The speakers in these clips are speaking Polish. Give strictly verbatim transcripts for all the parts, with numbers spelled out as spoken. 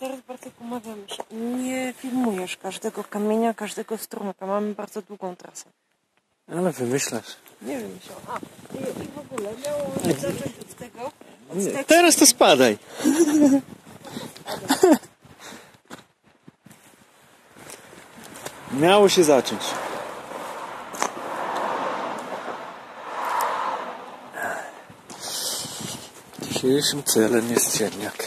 teraz Bartek umawiamy się. Nie filmujesz każdego kamienia, każdego strumyka. Mamy bardzo długą trasę. Ale wymyślasz. Nie wymyślał. A, i, i w ogóle miało zacząć od tego. Od Nie, tekstu. teraz to spadaj. Miało się zacząć. Dzisiejszym celem jest ziemniak.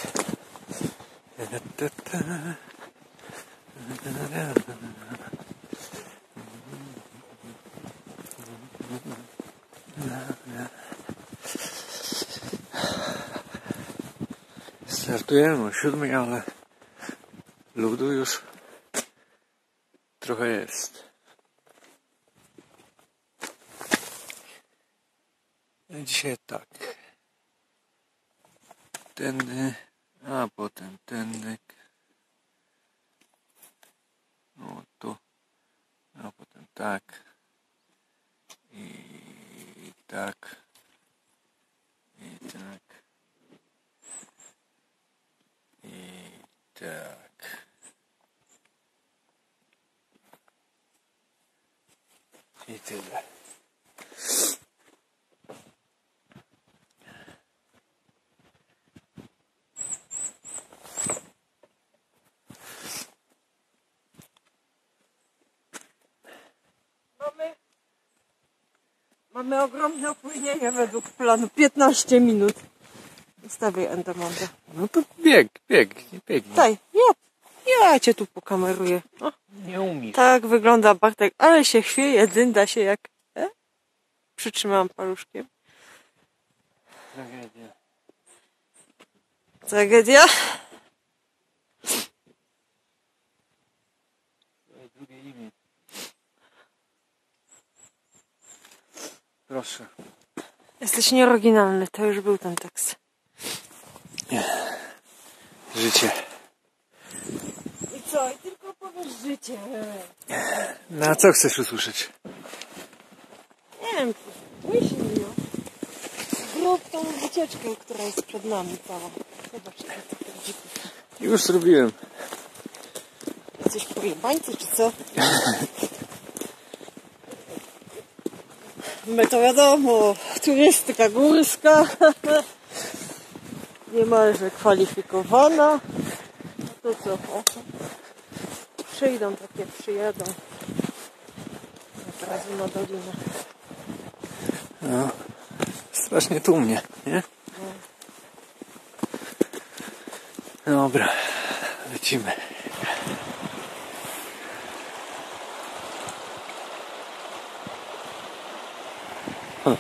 Startujemy o siódmej, ale ludu już trochę jest. Dzisiaj tak. Tędy, a potem tędy. No tu, a potem tak. I tak. I tak. I tak. I tyle. Mamy, mamy ogromne opóźnienie według planu. piętnaście minut. Ustawię endomondę. No to bieg, bieg, bieg. Daj, ja, ja cię tu pokameruję. O, Nie umiesz. tak wygląda Bartek, ale się chwieje, dynda się jak... E? Przytrzymałam paluszkiem. Tragedia. Tragedia? Drugie imię. Proszę. Jesteś nieoryginalny, to już był ten tekst. Życie. I co? I tylko powiesz życie. No a co chcesz usłyszeć? Nie wiem, myśl mi o. Zrób tą wycieczkę, która jest przed nami cała. Zobacz, jak to dzików. Już zrobiłem. Jesteś pojebańcy, czy co? My to wiadomo, turystyka górska. Niemalże kwalifikowana. No to co? O, przyjdą takie, przyjadą. Od razu na dolinę. No, strasznie tłumnie, nie? Dobra, lecimy. Hm.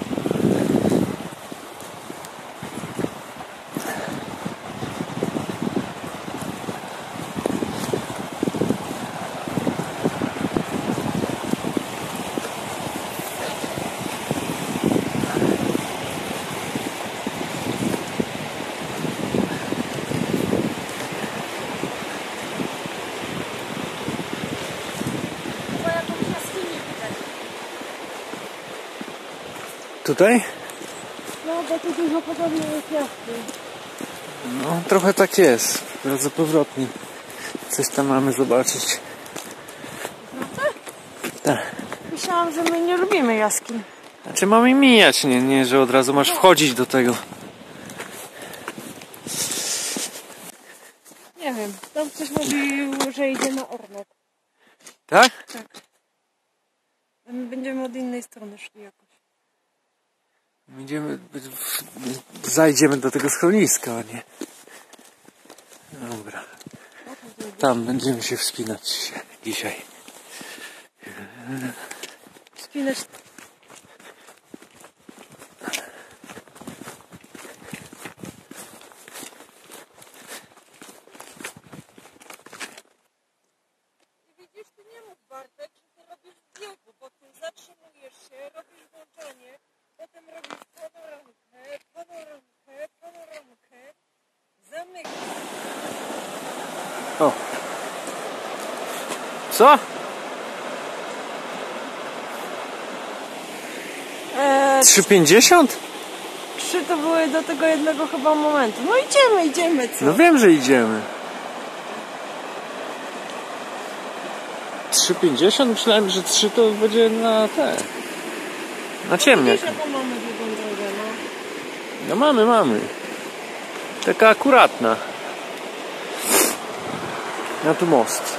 Tutaj? No, bo tu dużo podobnie jest jaskini. No, trochę tak jest. Bardzo powrotnie. Coś tam mamy zobaczyć. Naprawdę? Tak. Myślałam, że my nie lubimy jaskiń. Znaczy mamy mijać, nie, nie, że od razu masz wchodzić do tego. Nie wiem, tam ktoś mówił, że idzie na Ornek. Tak? Tak. A my będziemy od innej strony szli jakoś. Idziemy, zajdziemy do tego schroniska, a nie. Dobra. Tam będziemy się wspinać dzisiaj. Wspinać. Widzisz, ty nie mów, Bartek, że ty robisz w biegu, bo ty zatrzymujesz się, robisz włączenie, potem robisz panoramkę, panoramkę, panoramkę, zamykasz. O. Co? Eee, trzy pięćdziesiąt? trzy to były do tego jednego chyba momentu. No idziemy, idziemy, co? No wiem, że idziemy. trzy pięćdziesiąt? Myślałem, że trzy to będzie na te... Na ciemniak. Wiesz, jaką mamy długą drogę, no. No mamy, mamy. Taka akuratna. Na tu most.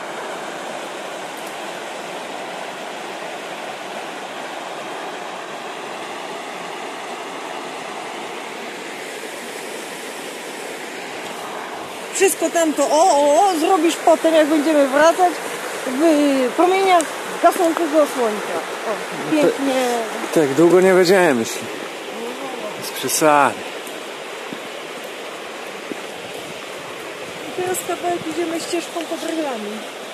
Wszystko tamto, o, o, o, zrobisz potem, jak będziemy wracać w promieniach gasnącego słońca. O, pięknie. Tak, długo nie będziemy myśli. Z przesady. I teraz kawałek idziemy ścieżką pod rylami.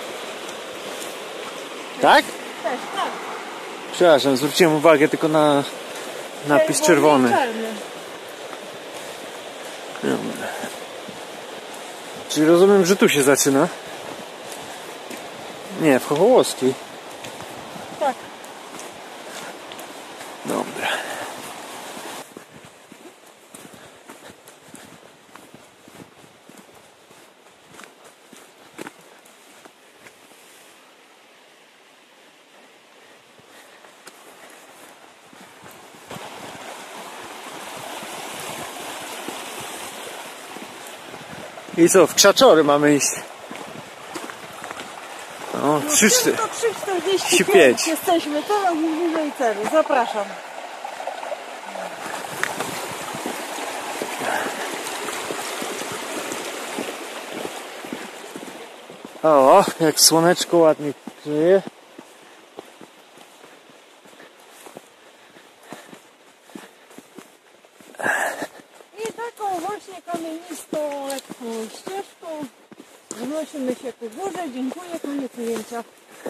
Tak? Też, tak. Przepraszam, zwróciłem uwagę tylko na napis czerwony. Czarny. Dobra. Czyli rozumiem, że tu się zaczyna? Nie, w Chochołowskiej. Tak. Dobra. I co, w Krzaczory mamy iść? O, trzy czterdzieści pięć. Jesteśmy coraz bliżej celu. Zapraszam. O, jak słoneczko ładnie grzeje. I taką właśnie kamienistą, lekką ścieżką wnosimy się ku górze. Dziękuję, koniec ujęcia.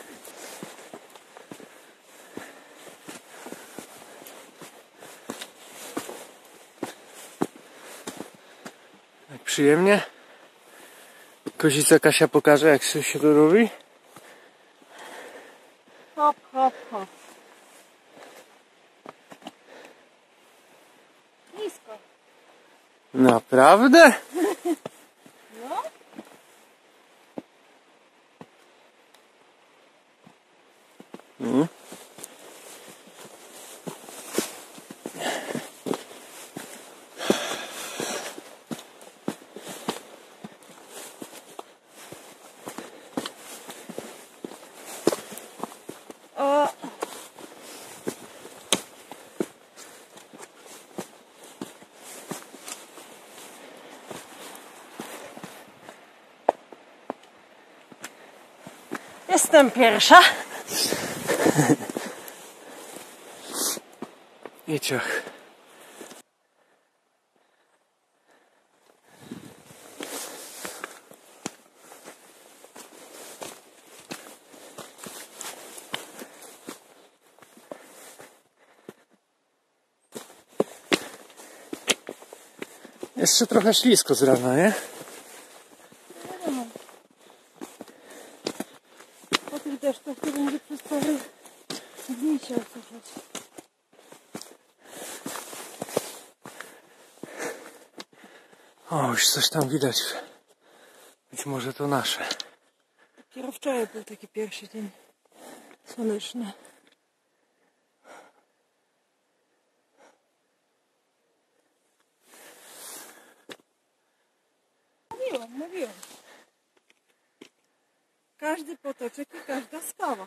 Jak przyjemnie. Kozica Kasia pokaże, jak się to robi. Hop, hop, hop. Nisko. Naprawdę? No. Mm. O. Jestem pierwsza. I ciach. Jeszcze trochę ślisko z rana, nie? No. Po tym też to będzie przez parę dni się osuszać. O, już coś tam widać. Być może to nasze. Dopiero wczoraj był taki pierwszy dzień słoneczny. Mówiłam, mówiłam. Każdy potoczek i każda skała.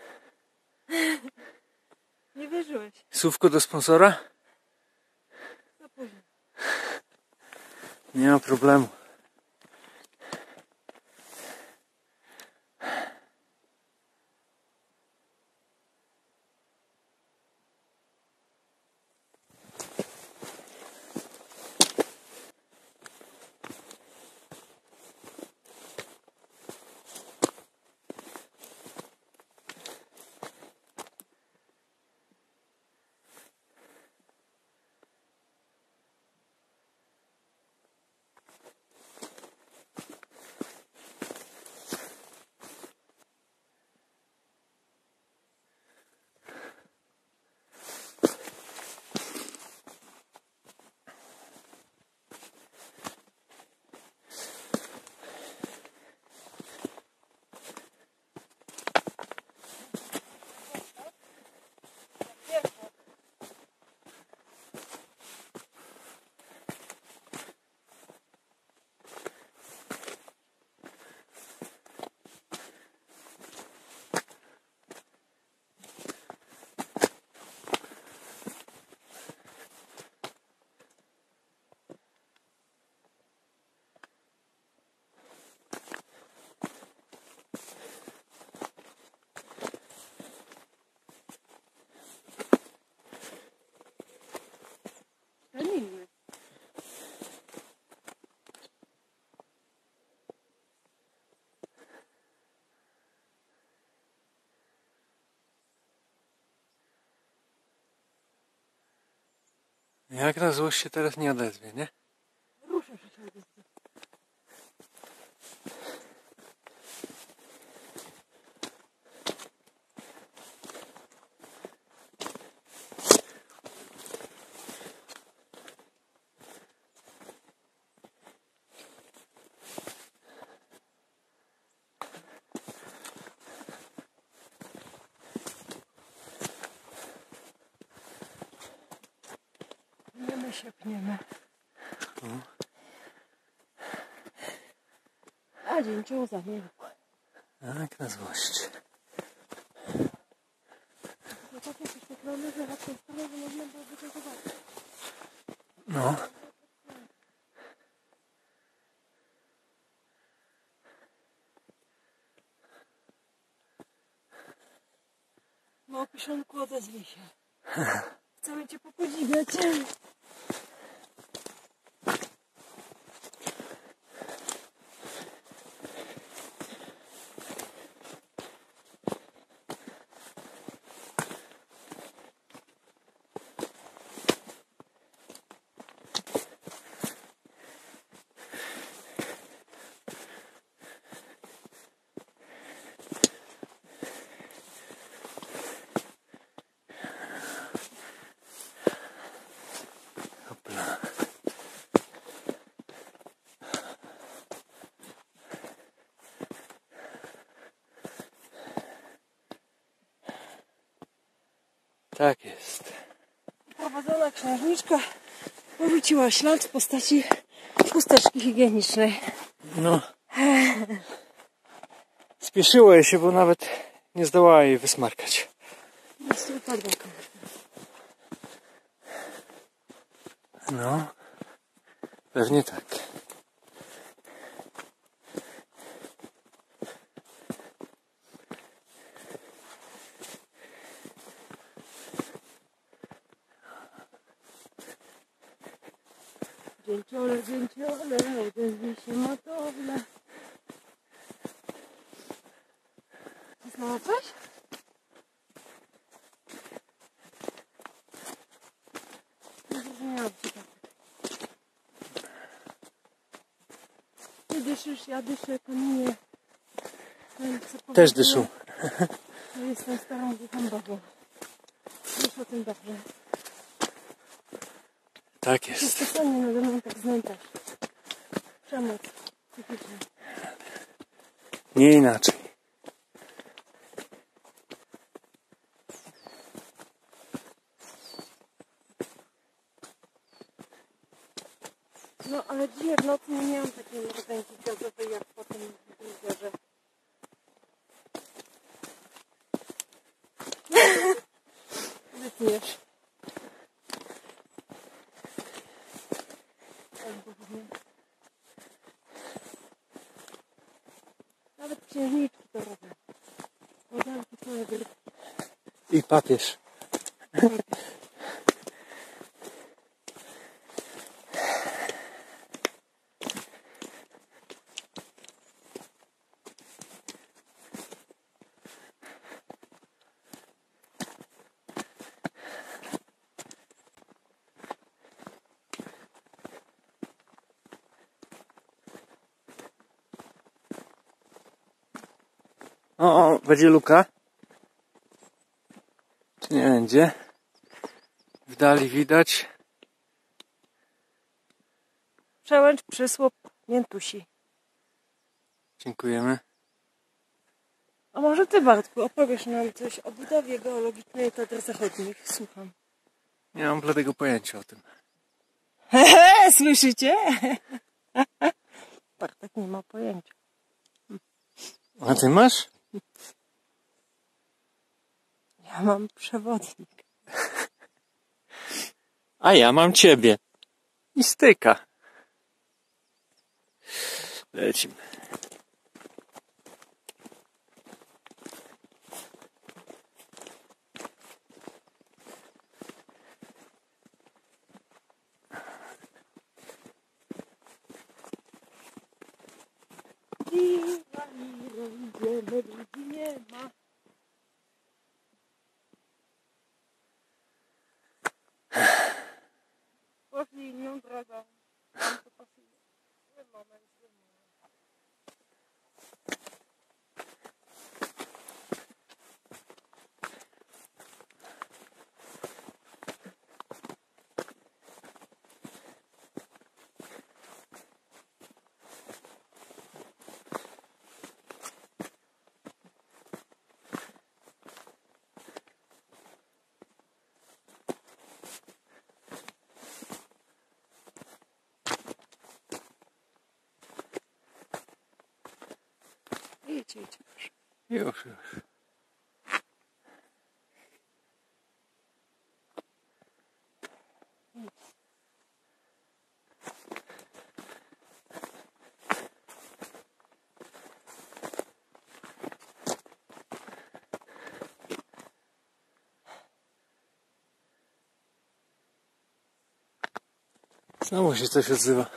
Nie wierzyłeś. Słówko do sponsora? Za późno. Nie ma problemu. Jak na złość się teraz nie odezwie, nie? Ruszę, że się odezwie. Pniemy się, pniemy. Mhm. A dzięcioł zamilkł. Jak na złość. To takie prześwietlone, że raczej stronę, że można byłoby to zobaczyć. No. No, piszonku, odezwij się. Chcemy cię popodziwiać. Hopla. Tak jest. Prowadzona księżniczka porzuciła ślad w postaci chusteczki higienicznej. No. Spieszyło jej się, bo nawet nie zdołała jej wysmarkać. Jest upadła komuś. No. Pewnie tak. Dzięciole, dzięciole, odezwij się matowle. Znalazłeś? Nie zrozumiałam cię tak. Ty dyszysz, ja dyszę, kamienie. Też dyszą. Ja jestem starą duchą babą. Wiesz o tym dobrze. Tak Ty jest. specjalnie nade mną tak znęcasz. Przemoc psychiczna. Nie inaczej. No ale dzisiaj w nocy nie miałam takiej mrożęki gazowej jak po tym blizzerze. Wytniesz. Nawet księżniczki to robią. Podalki całe gry. I papież. O, o, będzie luka? Czy nie będzie? W dali widać. Przełęcz, przysłop, miętusi. Dziękujemy. A może ty, Bartku, opowiesz nam coś o budowie geologicznej Tatr Zachodnich? Słucham. Nie mam bladego pojęcia o tym. Hehe, słyszycie? Bartek nie ma pojęcia. A ty masz? Ja mam przewodnik. A ja mam ciebie. I styka. Lecimy. Idziemy, idziemy, ludzi nie ma. idźcie, idźcie. Już, już. Znowu się coś odzywa.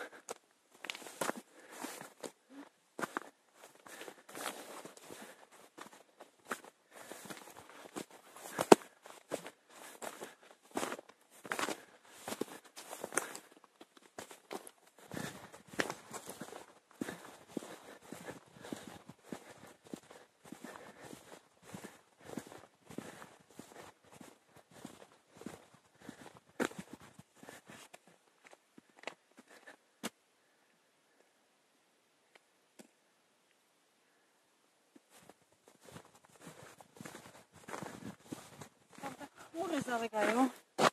Chmury zalegają.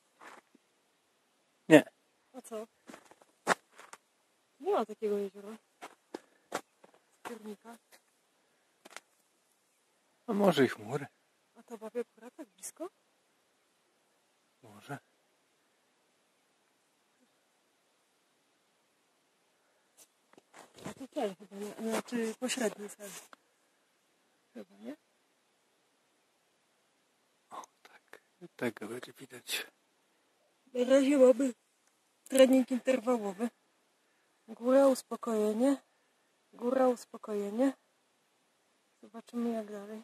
Nie. A co? Nie ma takiego jeziora. Zbiornika. A może i chmury. A to Babia Góra tak blisko? Może. A to cel chyba, nie? Znaczy pośredni cel. Chyba, nie? O, tak. Tego będzie widać. Na razie mamy trening interwałowy. Góra, uspokojenie. Góra, uspokojenie. Zobaczymy jak dalej.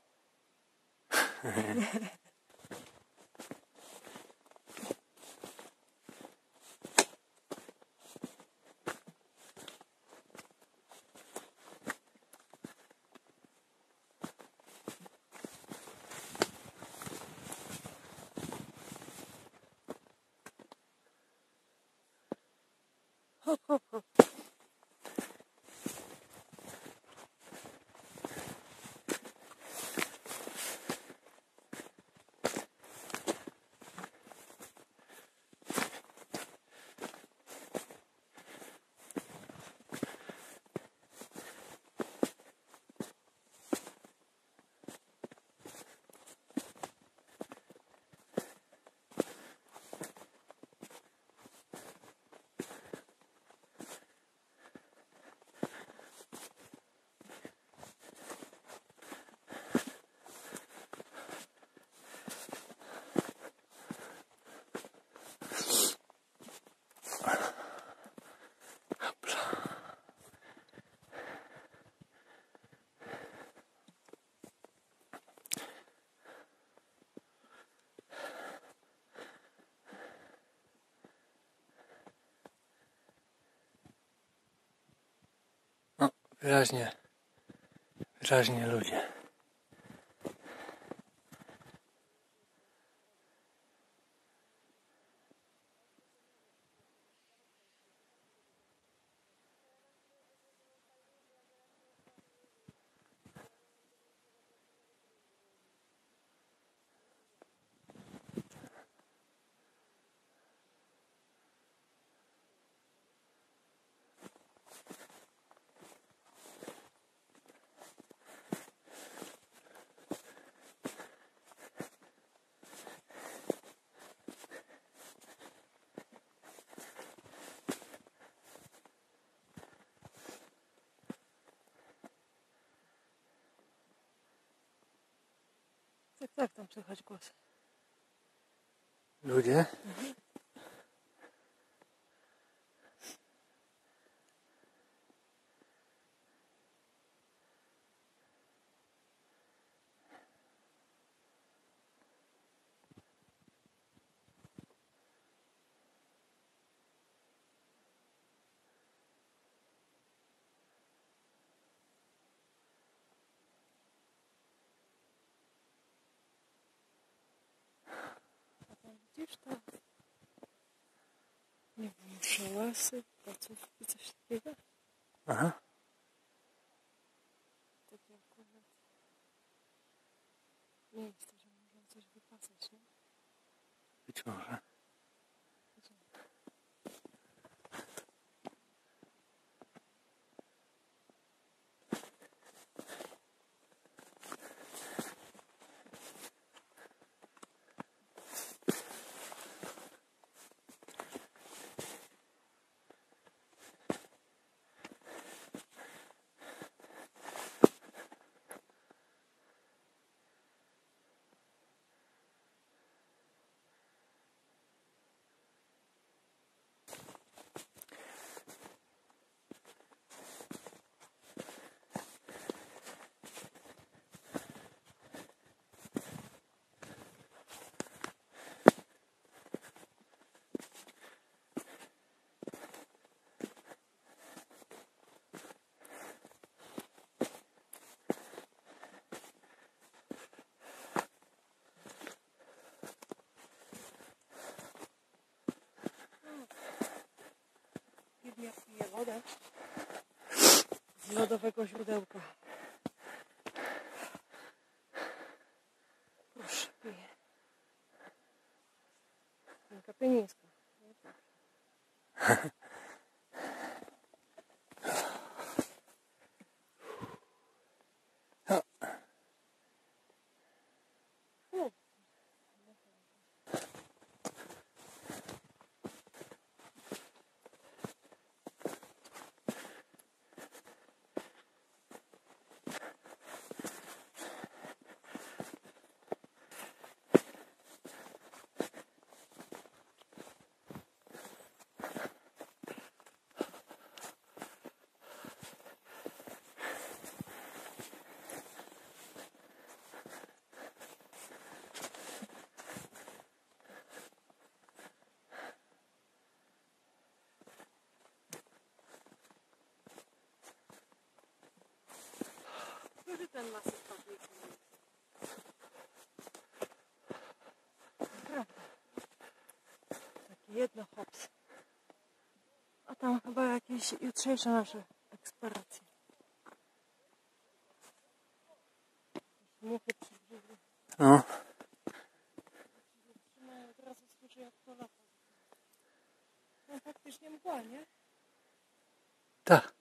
Hop, hop, hop. No, wyraźnie, wyraźnie ludzie. Tak, tak, tam słychać głos. Ludzie? Mhm. A tam widzisz to? Nie wiem, szałasy, placówki, coś takiego? Aha. Takie akurat miejsce, że można coś wypasać, nie? Być może. wodę z lodowego źródełka. Proszę, piję. Taka pienińska. Który ten masyw fabryki? Prawda. Taki jedno hops. A tam chyba jakieś jutrzejsze nasze eksploracje. Muchy przybrzydły. No. Trzymają, od razu słyszę jak to lata. No faktycznie mgła, nie? Tak.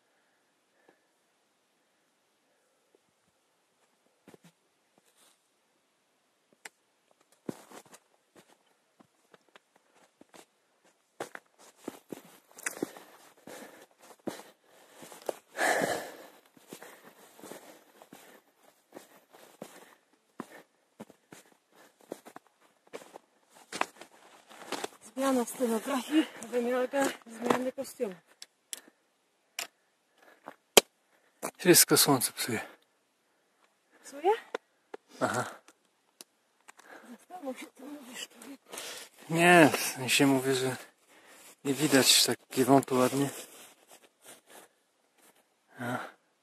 Zmiana scenografii, wymiarka zmiany kostiumu. Wszystko słońce psuje. Psuje? Aha. Zastanów się, co mówisz, człowieku. Nie, mi się mówi, że nie widać taki wąt ładnie. A.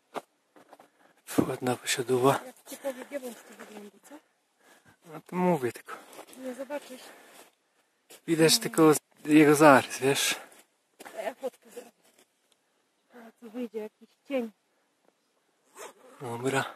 Ładna posiadła. Jak ci powie giewont to wygląda, co? No to mówię tylko. Nie zobaczysz. Widać tylko jego zarys, wiesz? A ja fotkę zrobię. Ciekawe, co wyjdzie, jakiś cień. Dobra.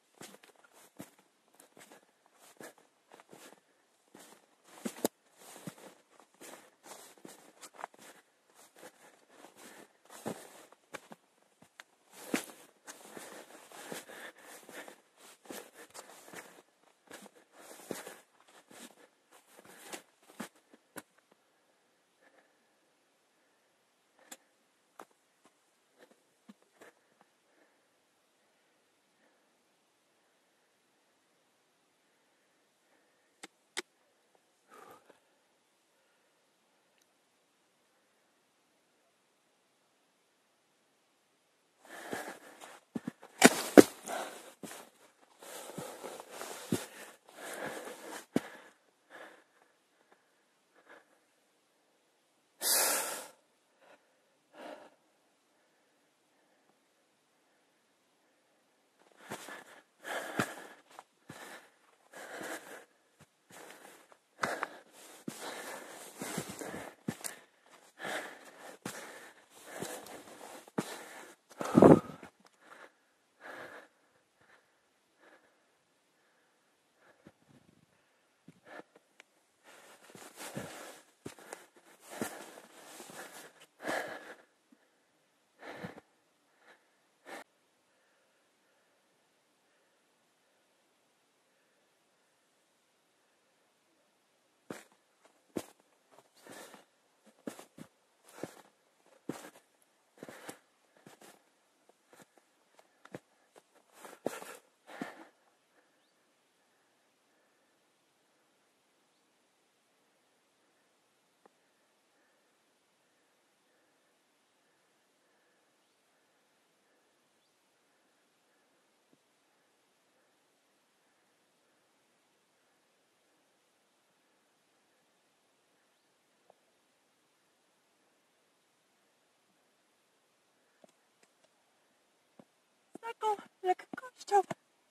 Taką lekkością,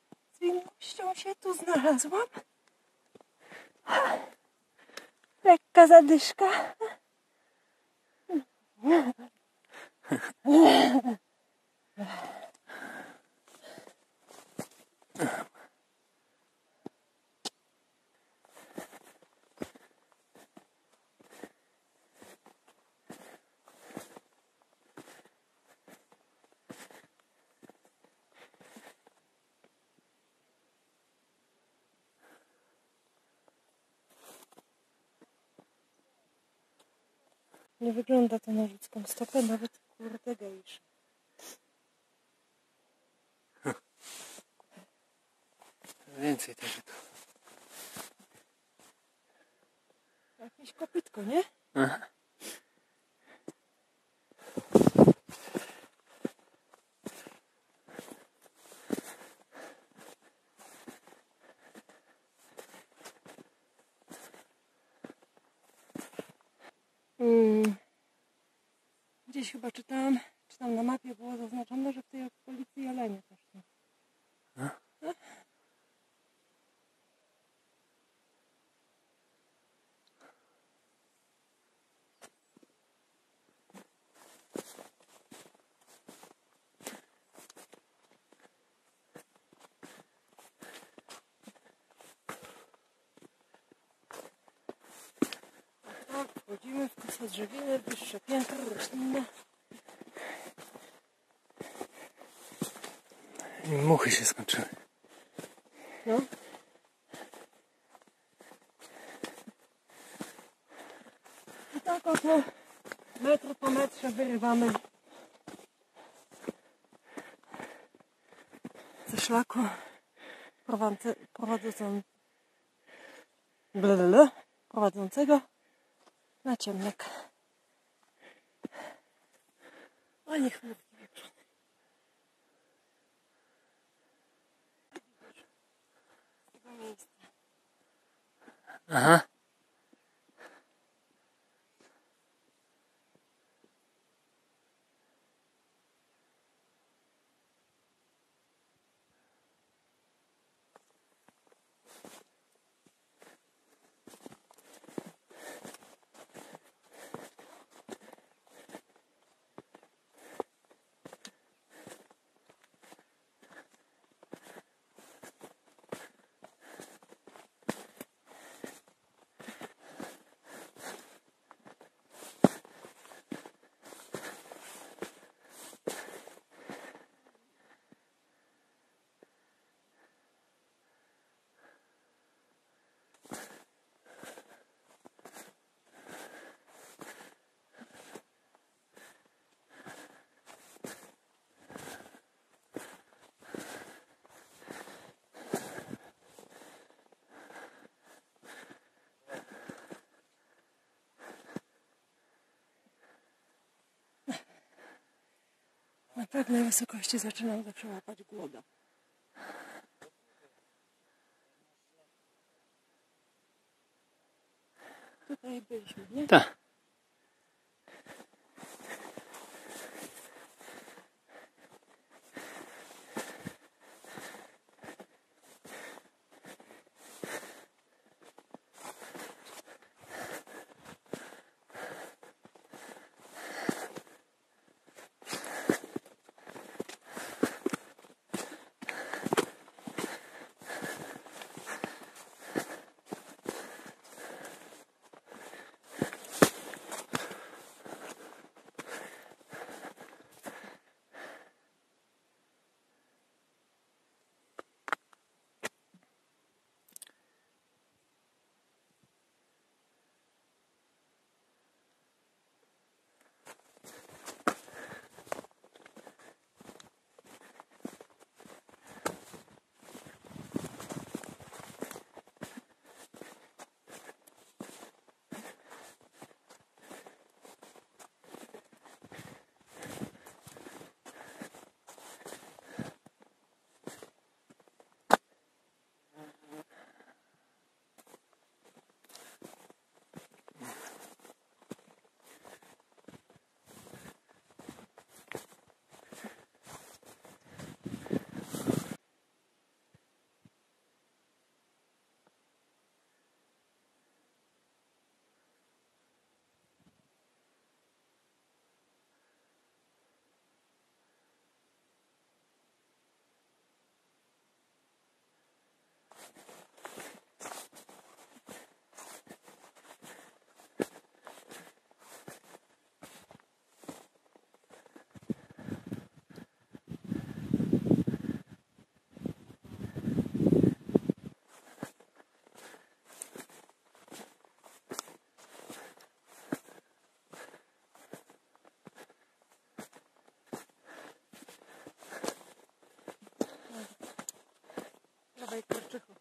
zwinnością się tu znalazłam. Lekka zadyszka. Nie wygląda to na ludzką stopę, nawet kurde gejszy. Więcej tego tu. Jakieś kopytko, nie? Aha. Hmm. Gdzieś chyba czytałam, czy tam na mapie było zaznaczone, że w tej okolicy jelenie też są. A? A? Tak, wchodzimy w kosę drzewiny, wyższe piętro roślinne. I muchy się skończyły. No. I tak oto metr po metrze wyrywamy ze szlaku prowadzącego, prowadzącego na ciemnek. A nie chmurki wieprzone. Z tego miejsca. Aha. Na pewnej wysokości zaczynam zawsze łapać głoda. Tutaj byliśmy, nie? Tak.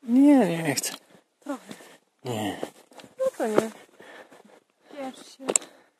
Nie, nie chcę. Trochę. Nie. No to nie. Ciesz się.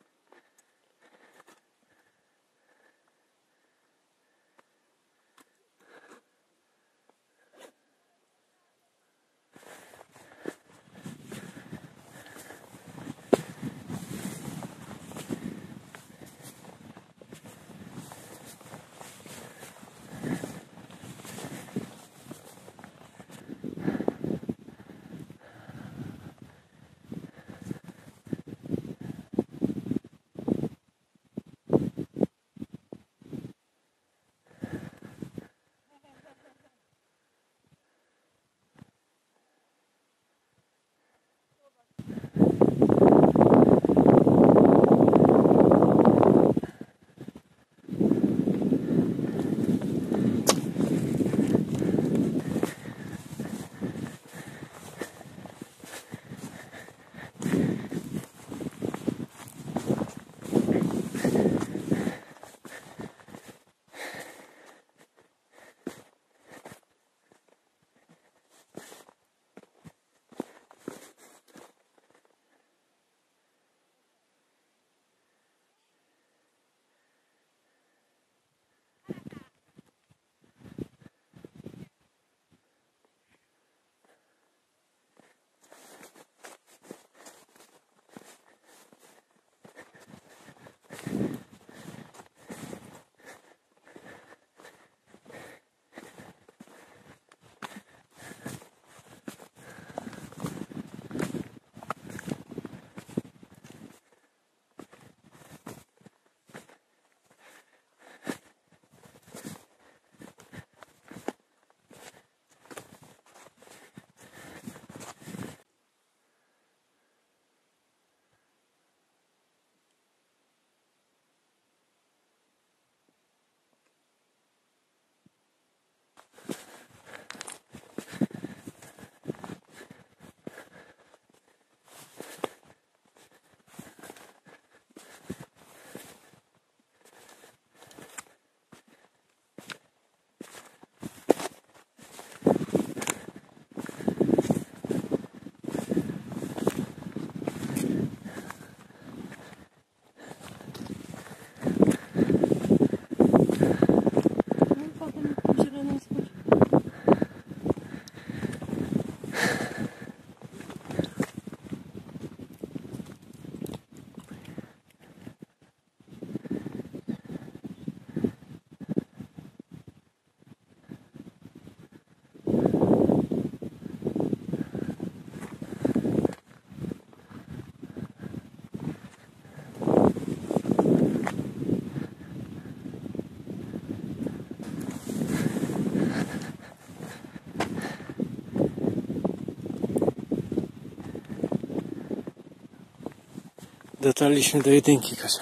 Dotarliśmy do jedynki, Kasia.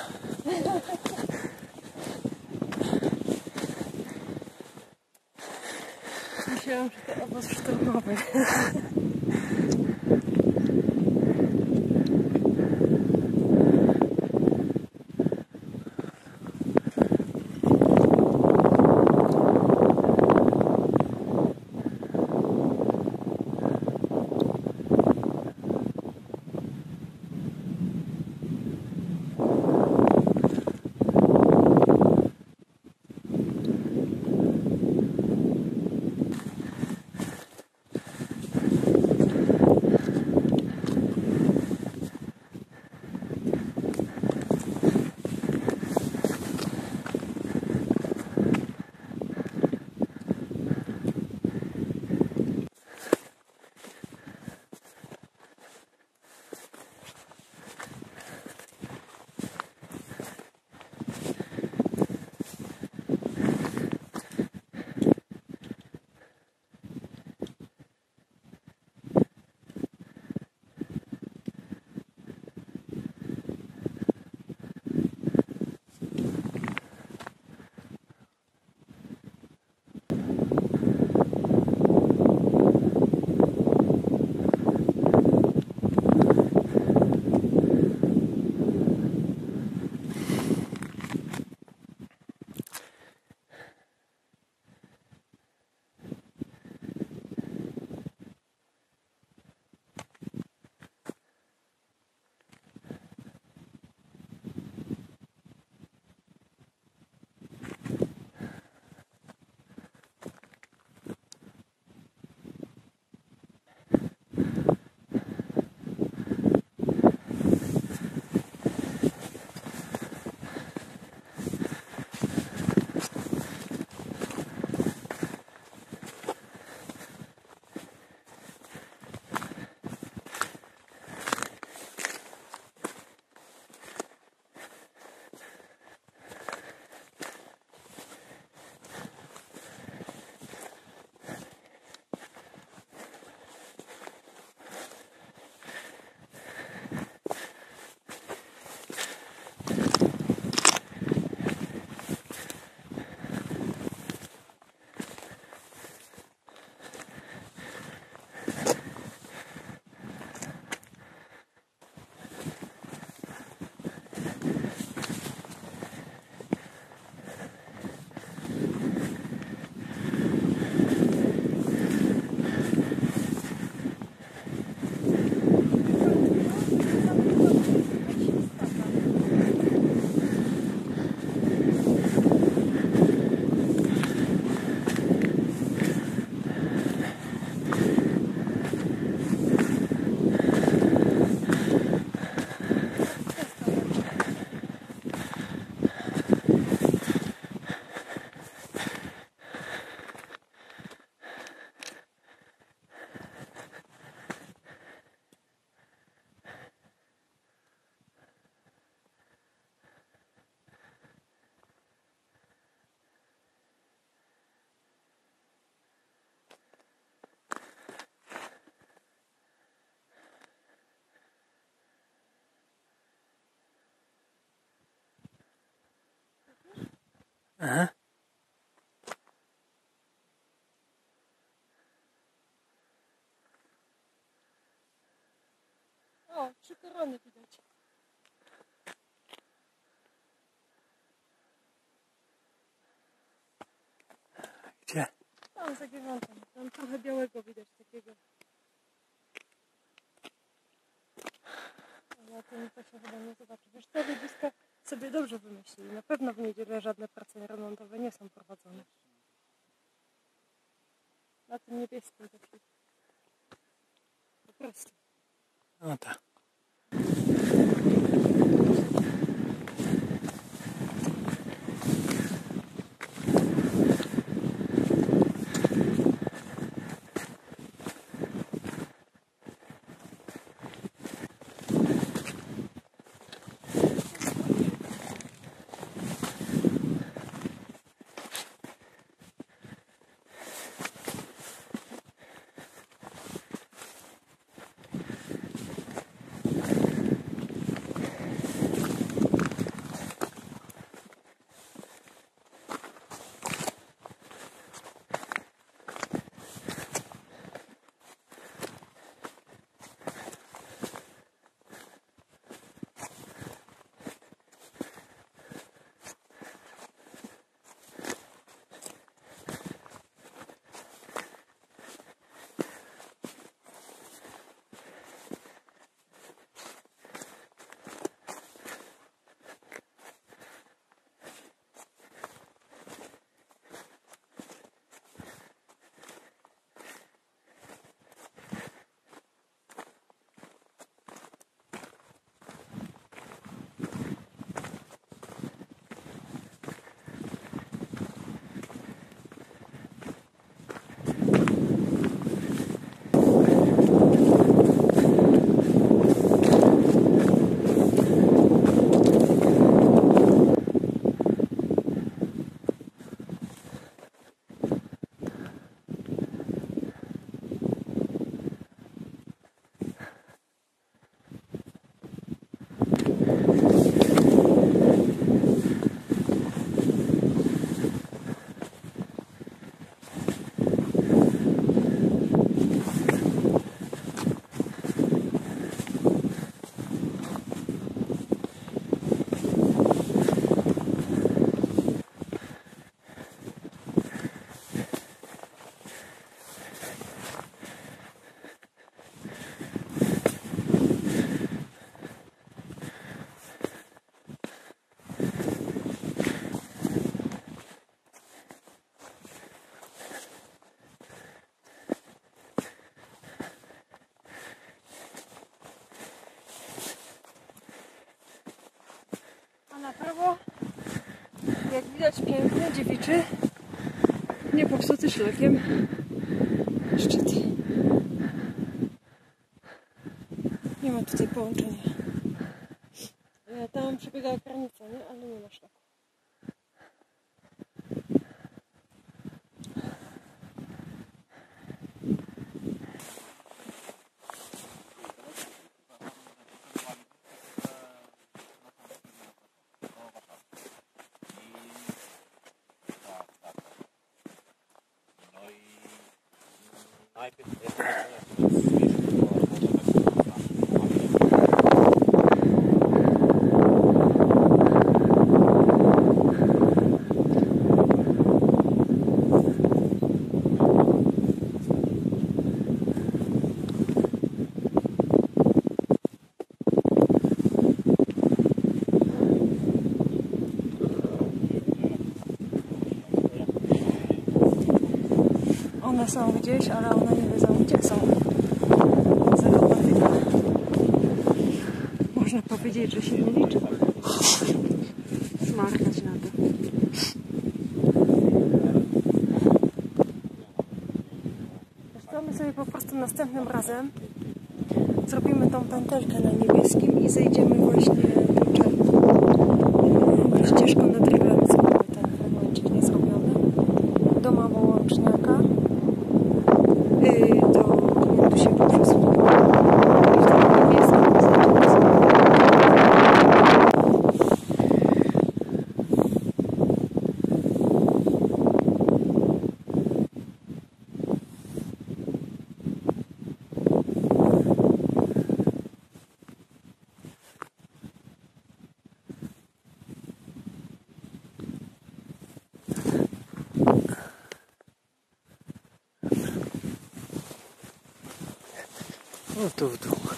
Myślałam, że to obóz szturmowy. Aha. O, trzy korony widać. Gdzie? Tam za dziewiątą. Tam trochę białego widać takiego. Ale tym to się chyba nie zobaczy. Wiesz co, ludziska sobie dobrze wymyślili. Na pewno w niedzielę żadne prace remontowe nie są prowadzone. Na tym niebieskim taki. Po prostu. No tak. Na prawo, jak widać, piękny, dziewiczy, nie popsuty szlakiem szczyt. Nie ma tutaj połączenia. Tam przebiega granica, nie? Ale nie ma szlaku. one są gdzieś, ale one nie wiedzą gdzie są. Zakopane. Można powiedzieć, że się nie liczy. Smarkać na to. Wiesz co, my sobie po prostu następnym razem zrobimy tą pętelkę na niebieskim i zejdziemy właśnie tą czerwoną. Ścieżką na drewnianym sobie ten fragmencik nie zrobiony. Do małołączniaka. Yy, do tu się poprzesunął. I w tym niebieskim zejdziemy sobie. No tu w dół.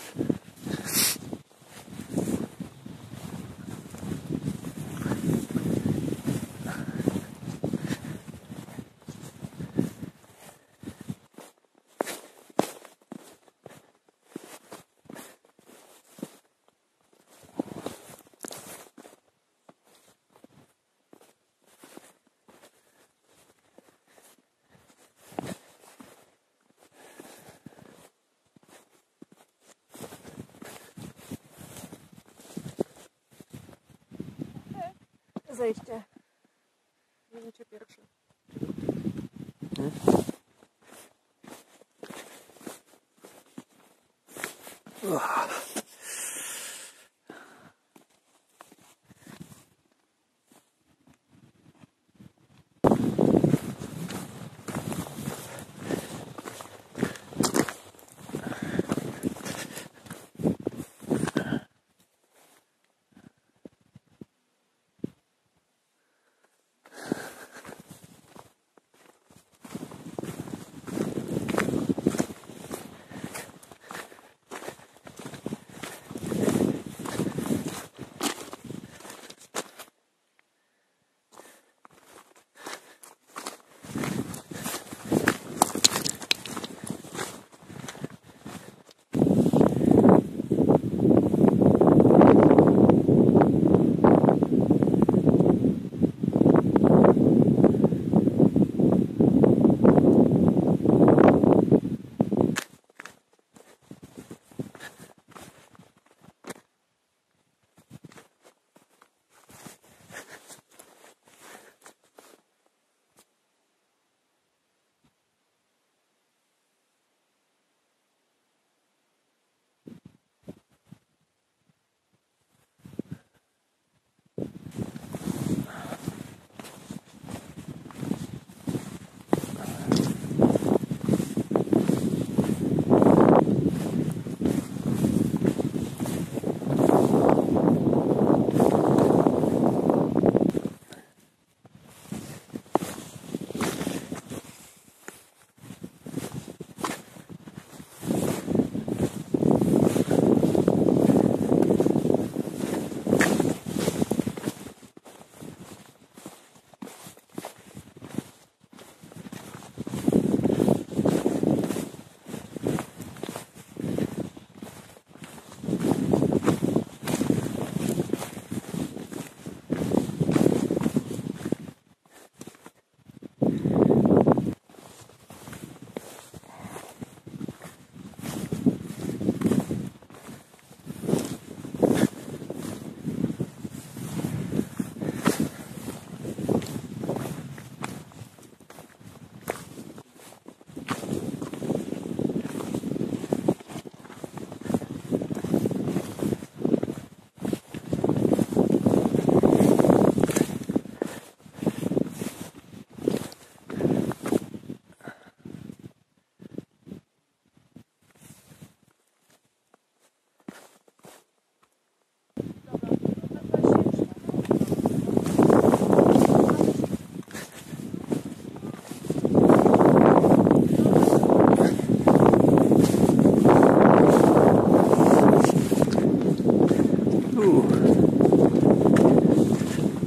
Zejście. Zejście pierwsze. Hmm?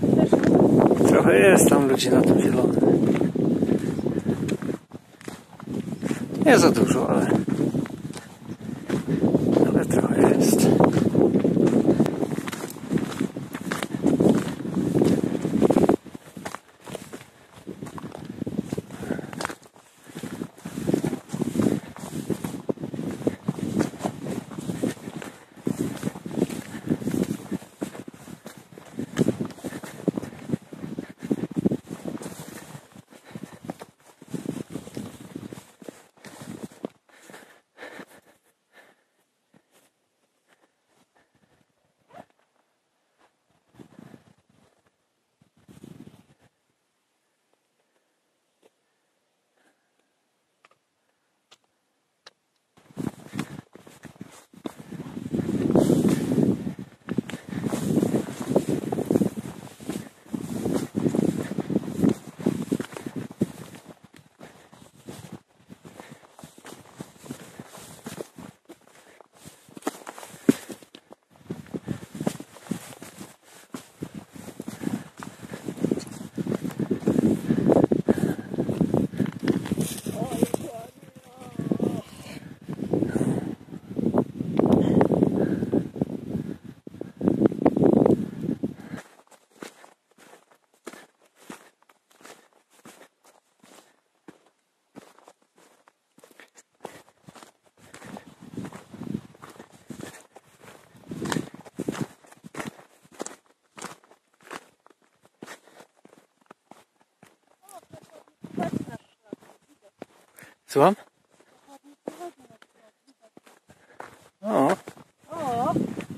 Trochę jest tam ludzi na tym zielonym. Nie za dużo, ale, ale trochę jest. Słucham? O. O!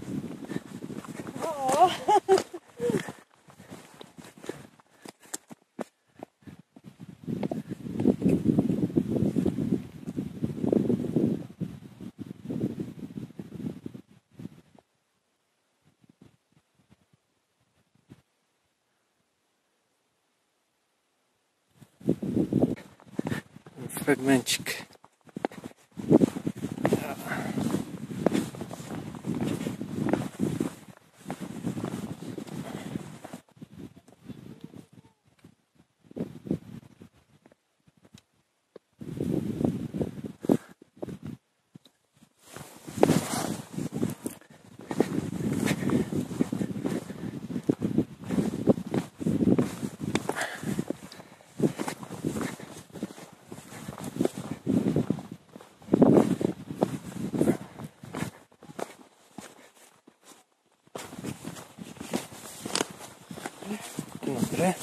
O! Fragmencik. Dobre.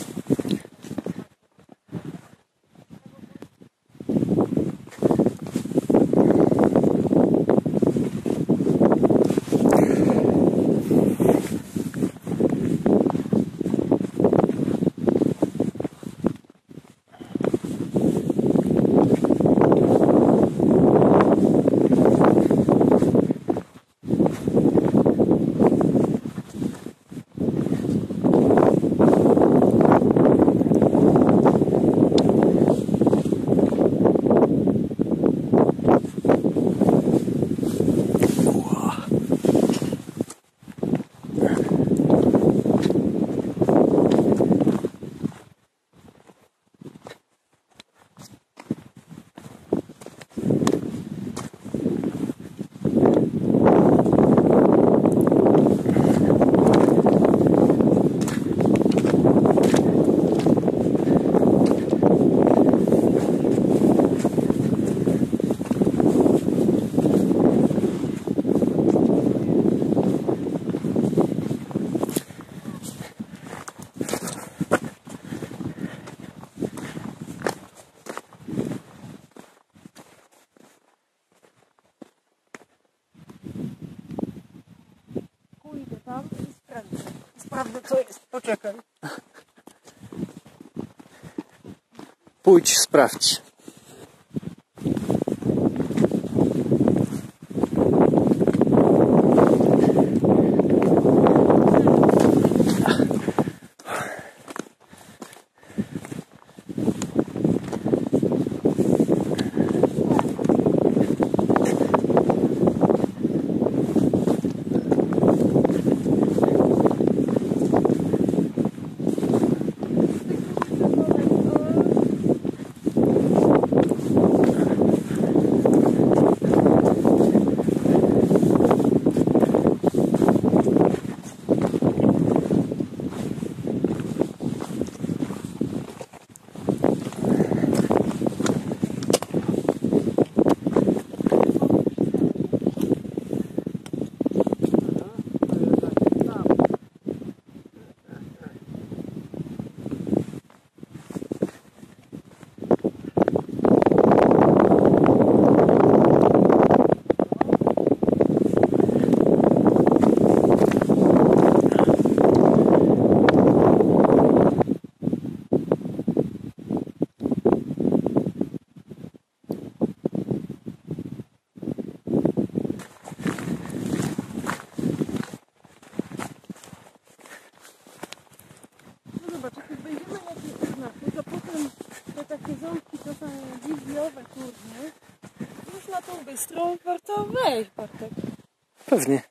Tam i sprawdzę. Sprawdzę, co jest. Poczekaj. Pójdź, sprawdź. nowe turnie. Już na tą Bystrą warto wejść, Bartek. Pewnie.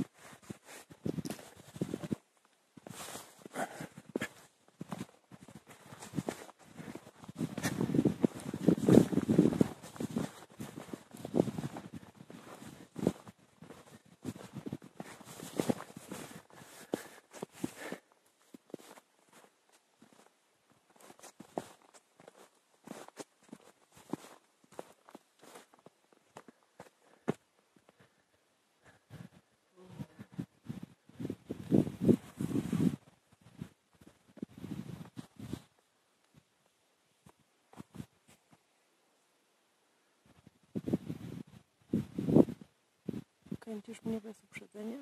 Kręcisz mnie bez uprzedzenia?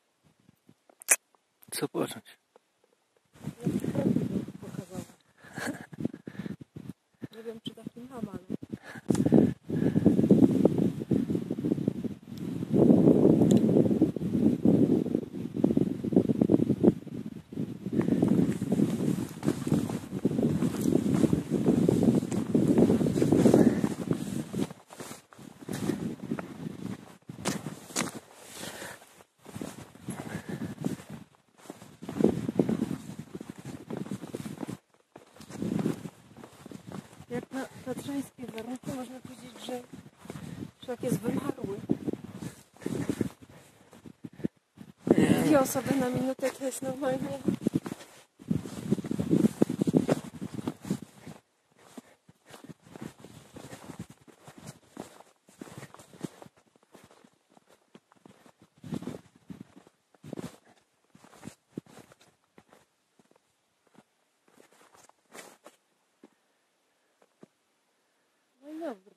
Co począć? Ja bym pokazała. Nie wiem, czy taki mam, ale... Jak na tatrzańskie warunki można powiedzieć, że szlak jest wymarły. Dwie osoby na minutę to jest normalnie. No i dobry.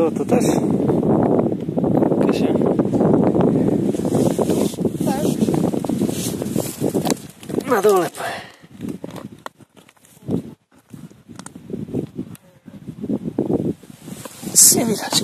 co, to też? Kasia? Tak. Na dole. Nic nie widać.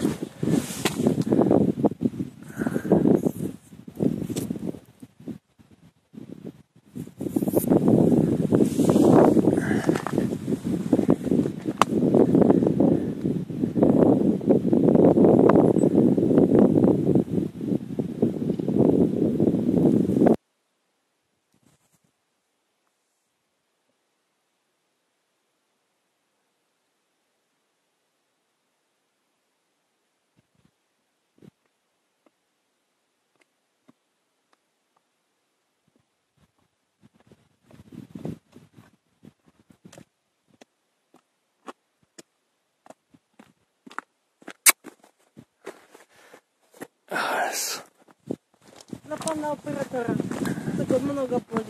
Jezu. Dla pana operatora tego monogapoli.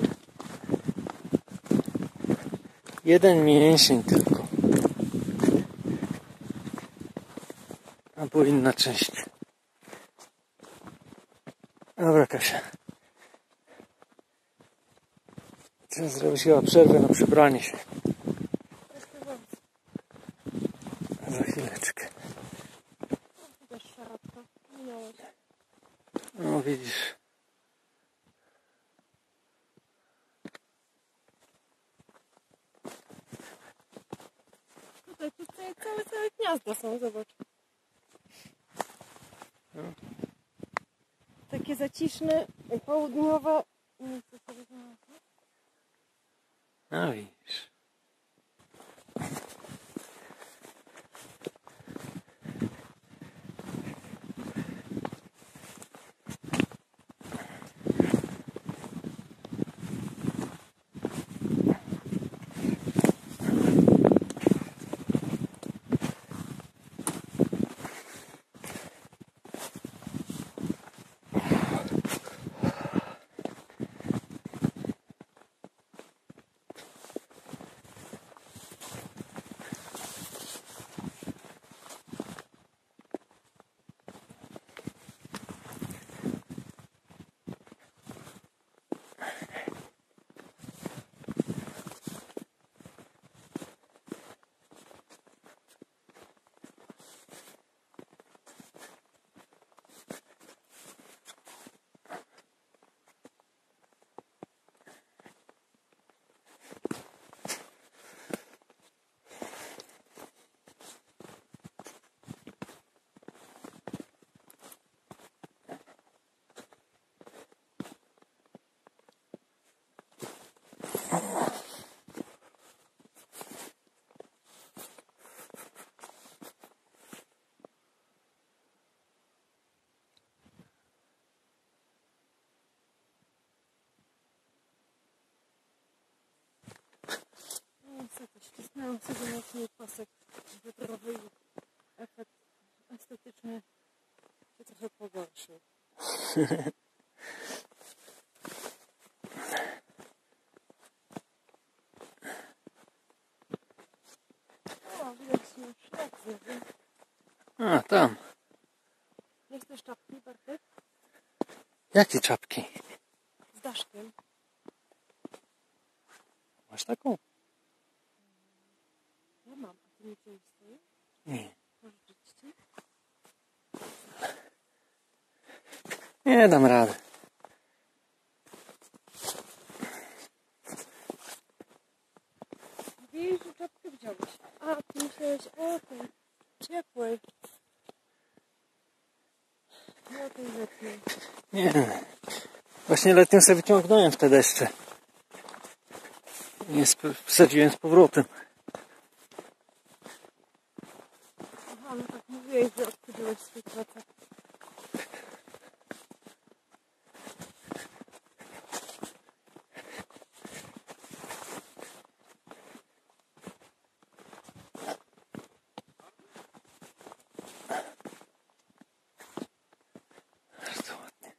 Jeden mięsień tylko. Albo inna część. Dobra, Kasia. Trzeba zrobić chyba przerwę na przebranie się. Za chwileczkę. Tu też szaratka. Minąłeś. No widzisz. Tutaj, tutaj całe, całe gniazda są, zobacz. No. Takie zaciszne, południowe. Nie chcę sobie znaleźć. No widzisz. Niestety, ścisnęłam sobie mocniej pasek wiatrowy i efekt estetyczny się trochę pogorszył. O, widać już szlak zjeżdża. A, tam. Nie chcesz czapki, Bartek? Jakie czapki? Z daszkiem. Masz taką? Ja mam, a ty nie wziąłeś swojej? Nie. Pożyczyć ci? Nie dam rady. Wiesz, że czapkę wziąłeś. A, ty myślałeś o tej ciepłej. Nie o tej letniej. Nie. Właśnie letnią sobie wyciągnąłem w te deszcze. Nie sp- wsadziłem z powrotem. Aha, no tak mówiłeś, że odchodziłeś z tej pracy. Bardzo ładnie.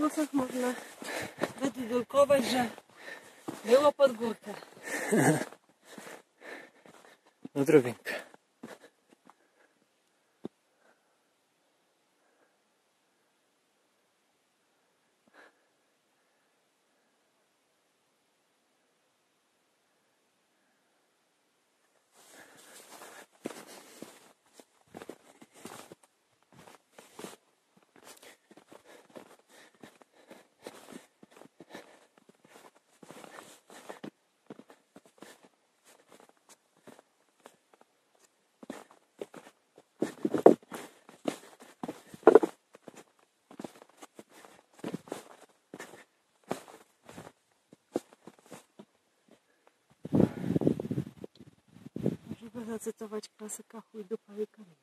kosach można wydedukować, że było pod górkę. No drobinkę. Żeby zacytować klasyka chuj dupa i kamienku.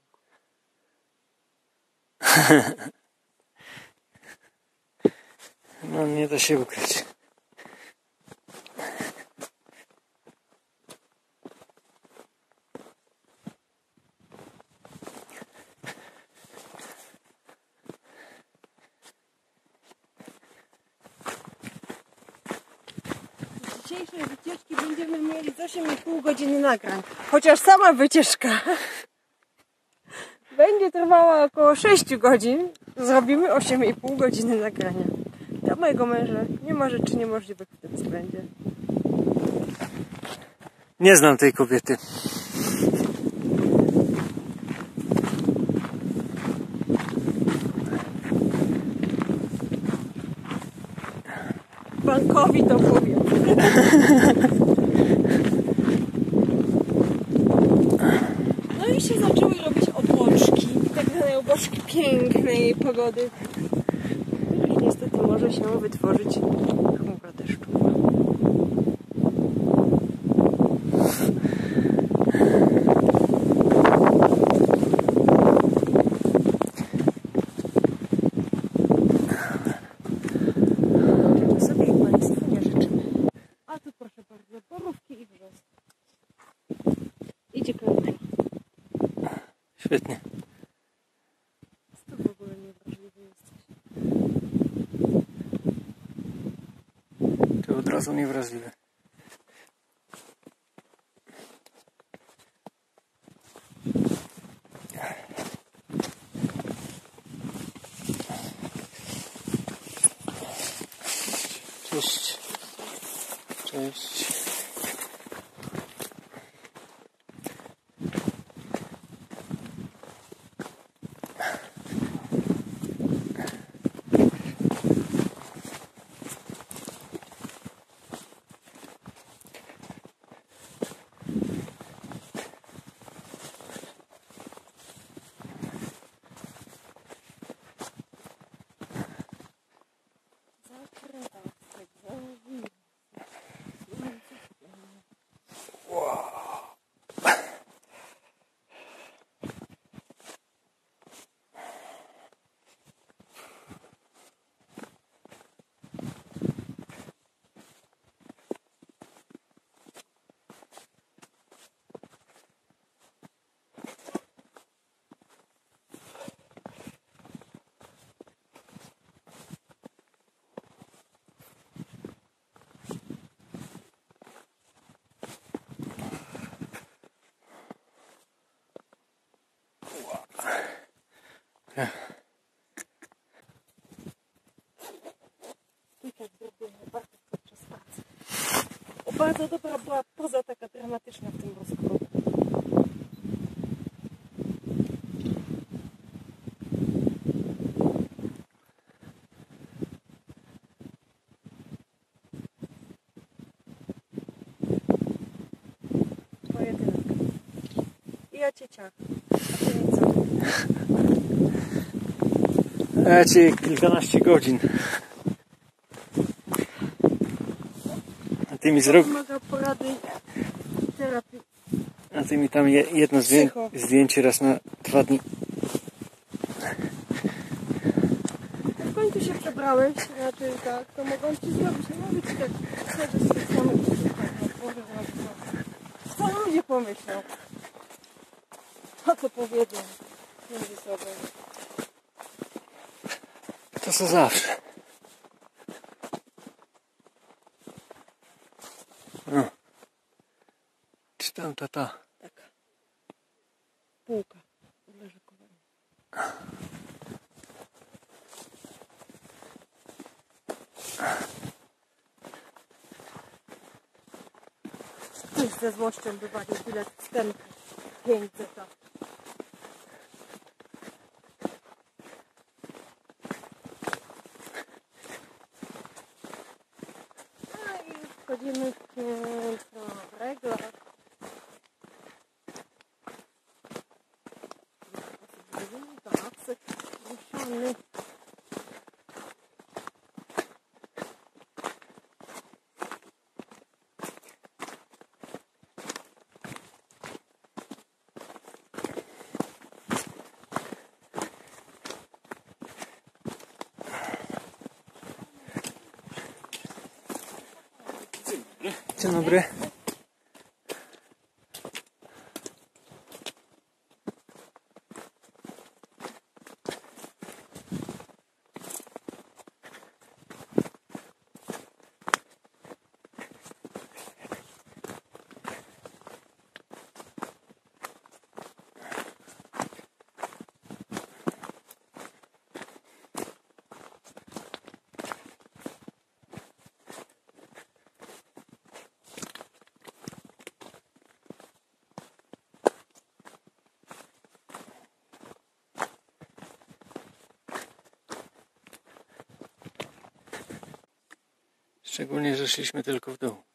No nie da się ukryć. Z dzisiejszej wycieczki będziemy mieli z osiem i pół godziny nagrań. Chociaż sama wycieczka będzie trwała około sześć godzin. Zrobimy osiem i pół godziny nagrania. Dla mojego męża nie ma rzeczy niemożliwych w tym względzie. Nie znam tej kobiety. Bankowi to powiem. No i się zaczęły robić obłoczki. Tak zwane obłoczki pięknej pogody. I niestety może się wytworzyć chmura deszczowa. Idzie kałuża. Świetnie. To w ogóle niewrażliwy jesteś. To od razu niewrażliwe. Cześć. Cześć. Bardzo dobra była poza taka dramatyczna w tym rozkroku. Pojedynek. I ja cię ciach. A ty nic. A ja cię kilkanaście godzin. A ty mi zrób... Pomaga porady terapii. A ty mi tam je, jedno zdję... zdjęcie raz na dwa dni. W końcu się przebrałeś, raczej tak, to mogą ci zrobić. Nie mogę ci tak chodzić z tych samych co ludzie pomyślą? A co powiedzą między sobą? To co zawsze. Tamta ta. Tak. Półka. Leży koło mnie. Ktoś ze złością wywalił bilet wstępny. pięć zeta. No i już wchodzimy w piękną bregla. Pasek ruszony. Dzień dobry. Szczególnie, że szliśmy tylko w dół.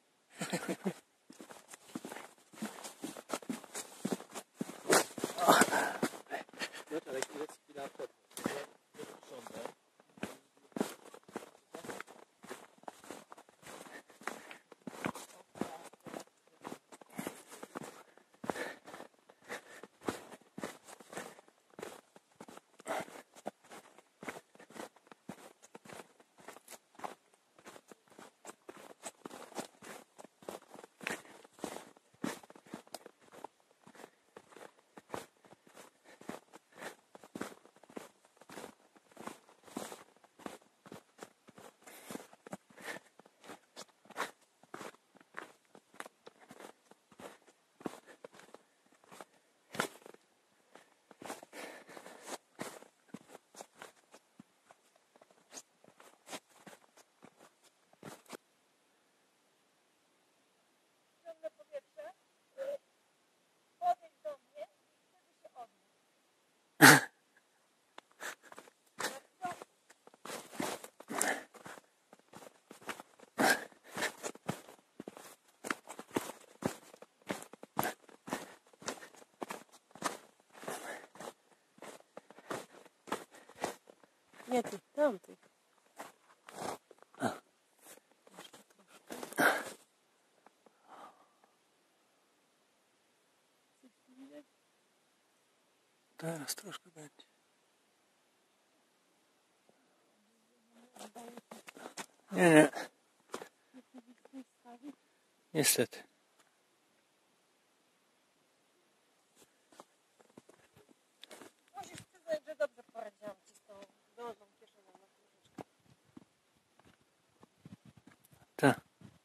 Nie tych, tamtych. Teraz troszkę będzie. Nie, nie. Niestety. Musisz przyznać, że dobrze poradziłam ci z tą dolną kieszoną na kółeczkę. Tak.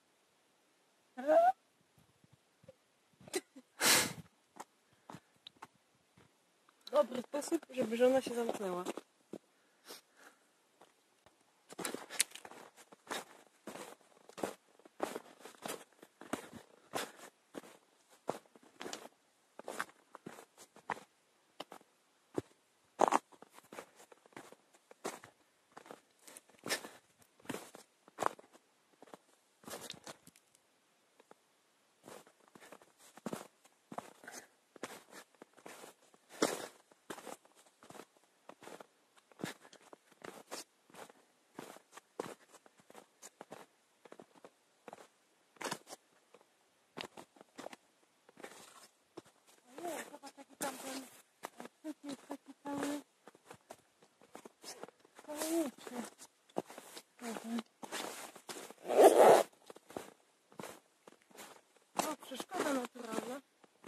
Dobry sposób, żeby żona się zamknęła. O, przeszkoda naturalna.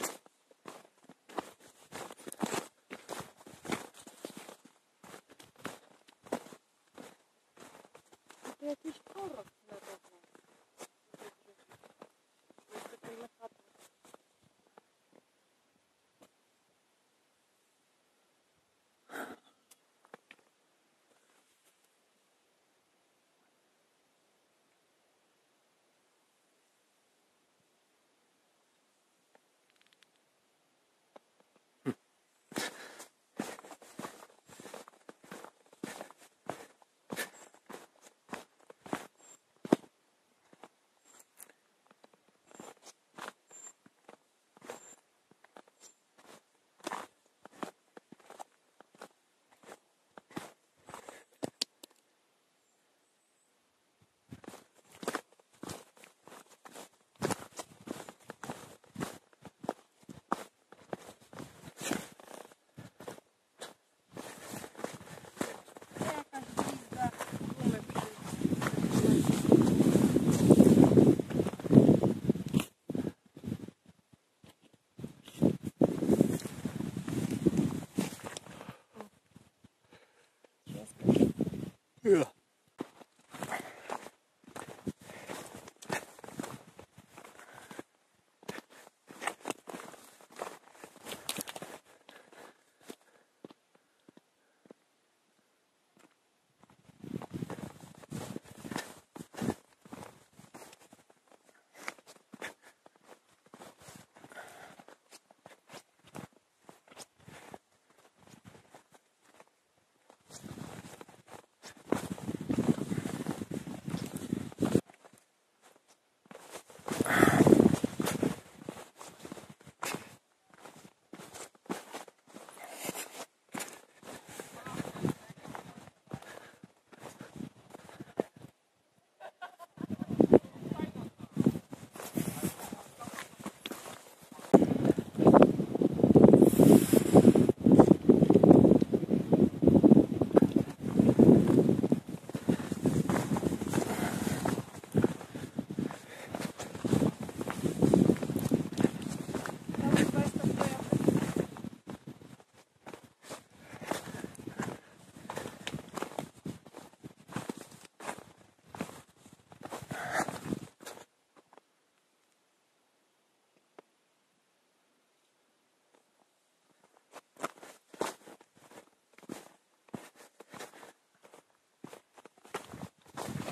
To jakiś korok na pewno. Jest taki mechatny.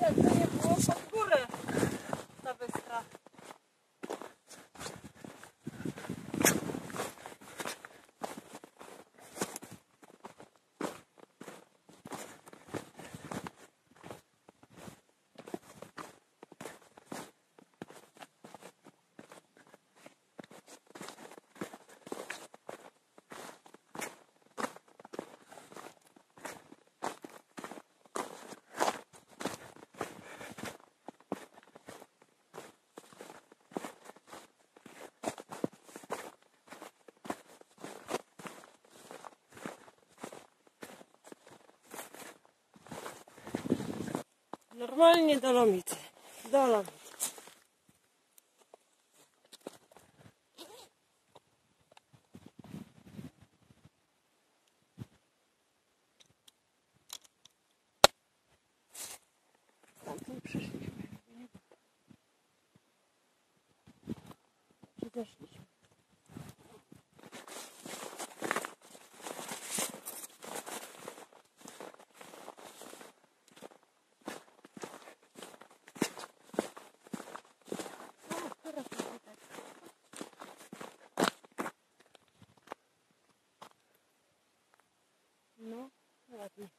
jakby nie było pod górę ta wystra. Normalnie Dolomity. Dolomity. Stamtąd przyszliśmy. Czy doszliśmy? No, ładnie.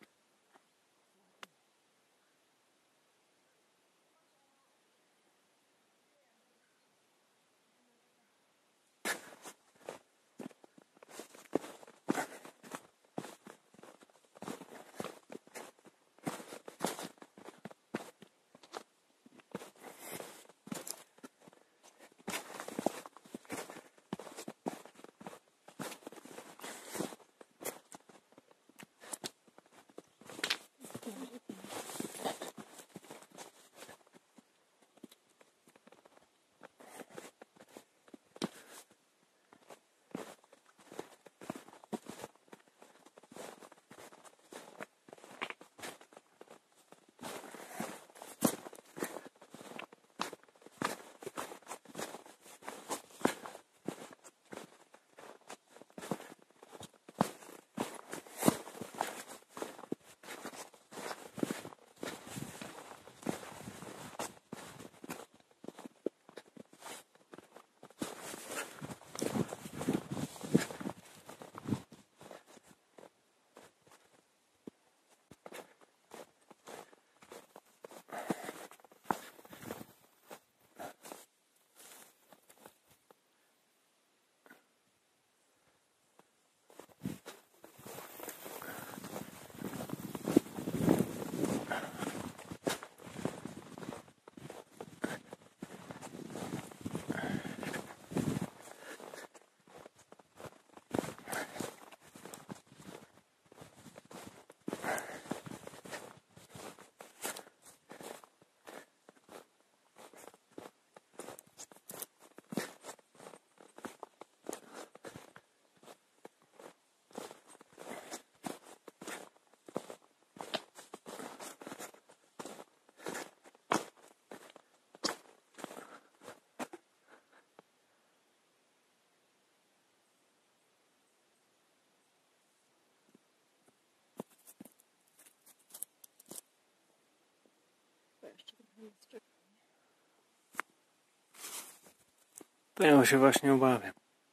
Tego się właśnie obawiam.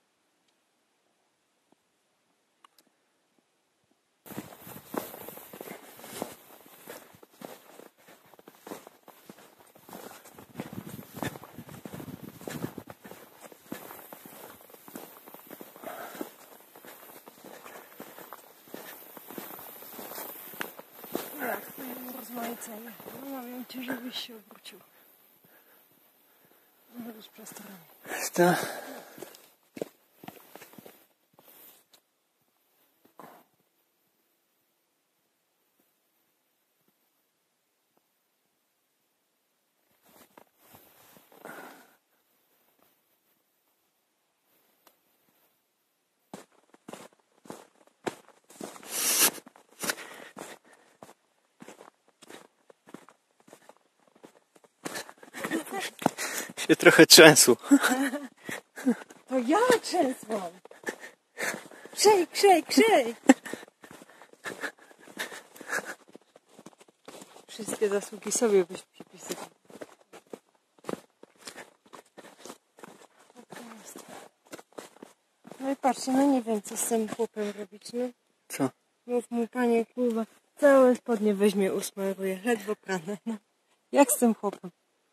Jak to jest rozmaicenie. Namawiam cię, żebyś się obrócił. Może być przestronnie. To... się trochę trzęsło. To ja trzęsłam. Shake, shake, shake. Wszystkie zasługi sobie byś przypisywał. No i patrzcie, no nie wiem co z tym chłopem robić, no. Co? Mów mu, panie, kurwa, całe spodnie weźmie, usmaruje, ledwo prane, no. Jak z tym chłopem?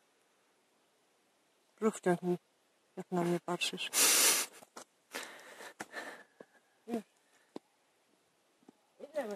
Rówczak mi, jak na mnie patrzysz. Już. Idziemy.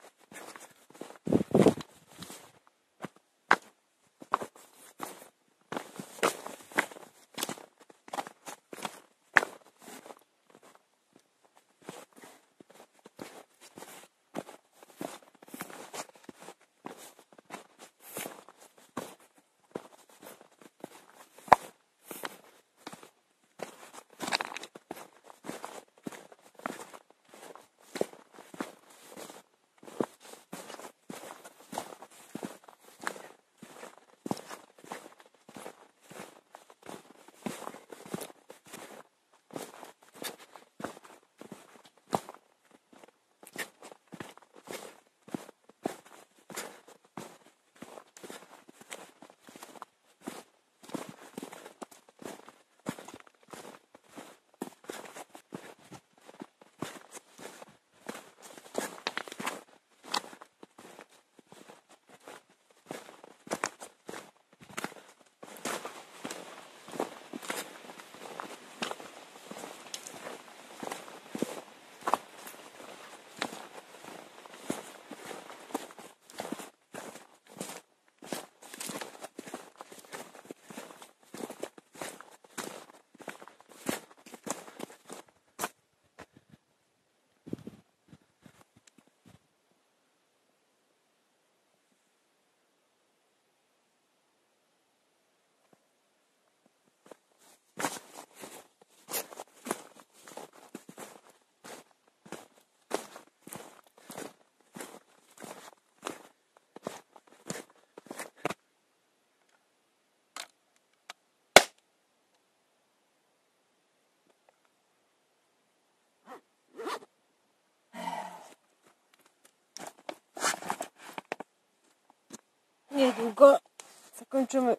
Niedługo zakończymy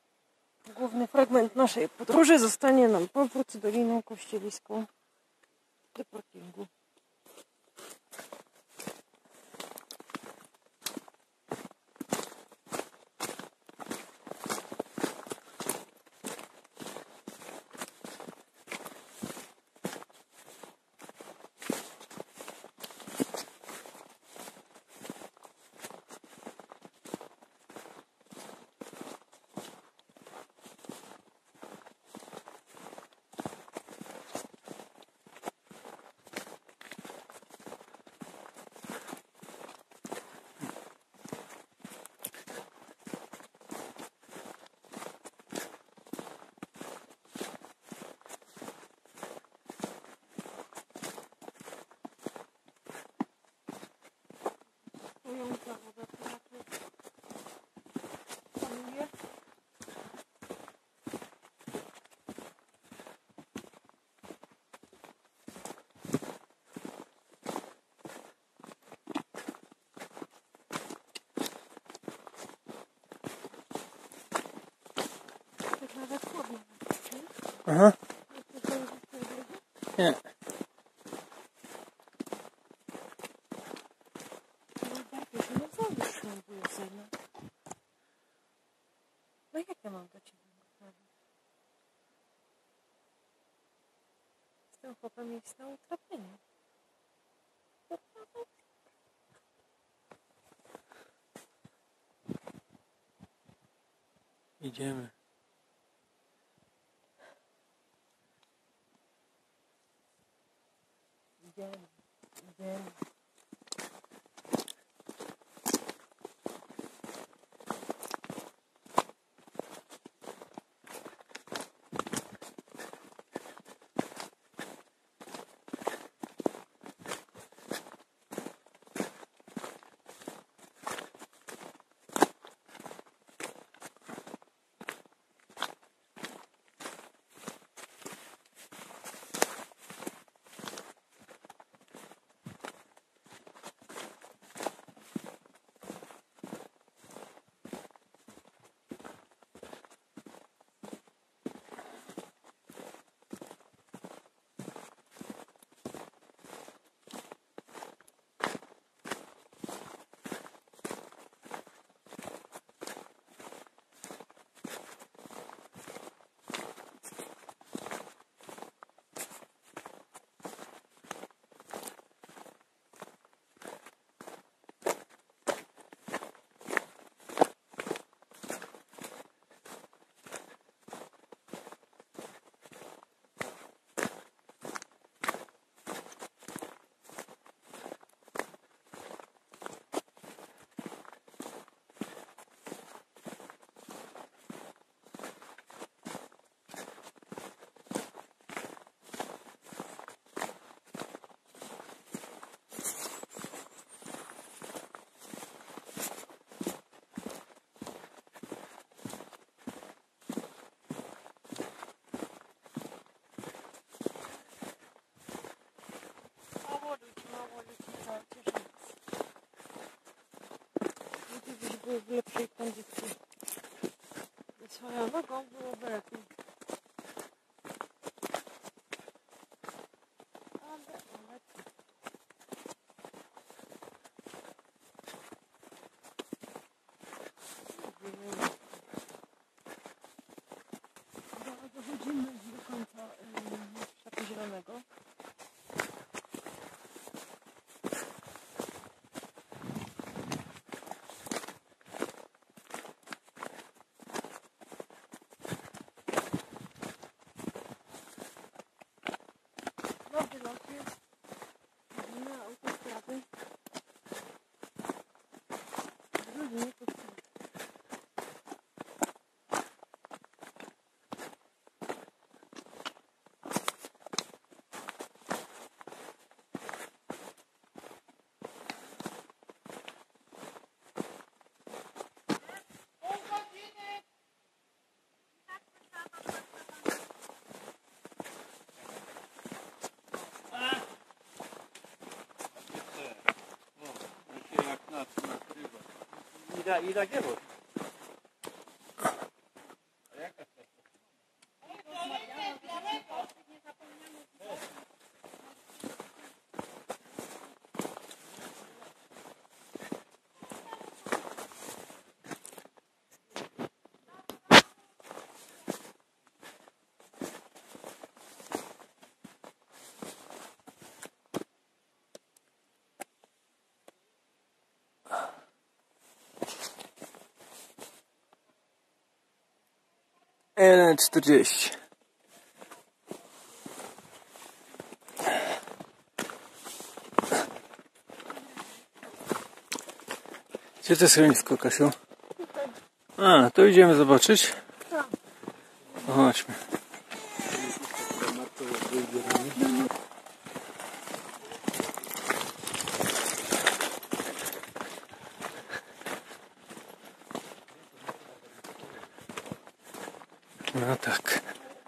główny fragment naszej podróży. Zostanie nam powrót Doliną Kościeliską do parkingu. Nawet chłodno. Aha. Nie. No jak ja mam do ciebie mówić? Z tym chłopem jest na utrapienie. Idziemy. Idziemy, idziemy. były w lepszej kondycji. Swoją nogą byłoby lepiej. Ale, ale... Dochodzimy do końca yy, szlaku zielonego. Dobry los jest. Na autostrady. Ludzi nie podstawić. Ida, Ida Giebel. L czterdzieści. Gdzie to jest schronisko, Kasiu? A, to idziemy zobaczyć. Chodźmy. No tak.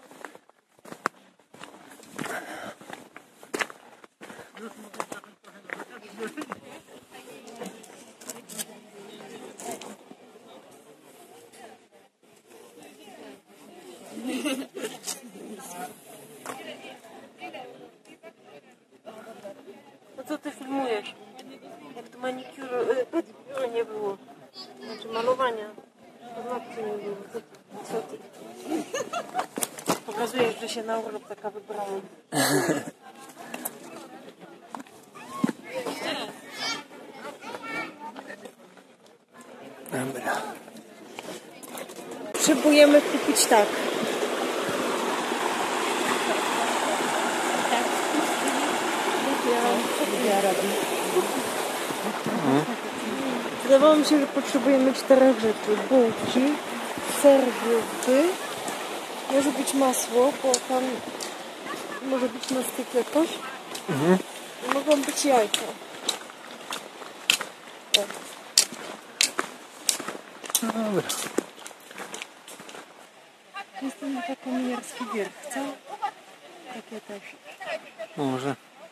No co ty filmujesz? Jak to manikiuru, y, pedikuru nie było. Znaczy malowania. Paznokci nie było. Co, co ty? Pokazujesz, że się na urlop taka wybrałam. Dobra. Potrzebujemy kupić tak. Wydawało mi się, że potrzebujemy czterech rzeczy. Bułki, ser grubszy, może być masło, bo tam może być na styk jakoś. Mhm. I mogą być jajka. O. No dobra. Jest ten takomiarski wierch, co? Takie też. Może.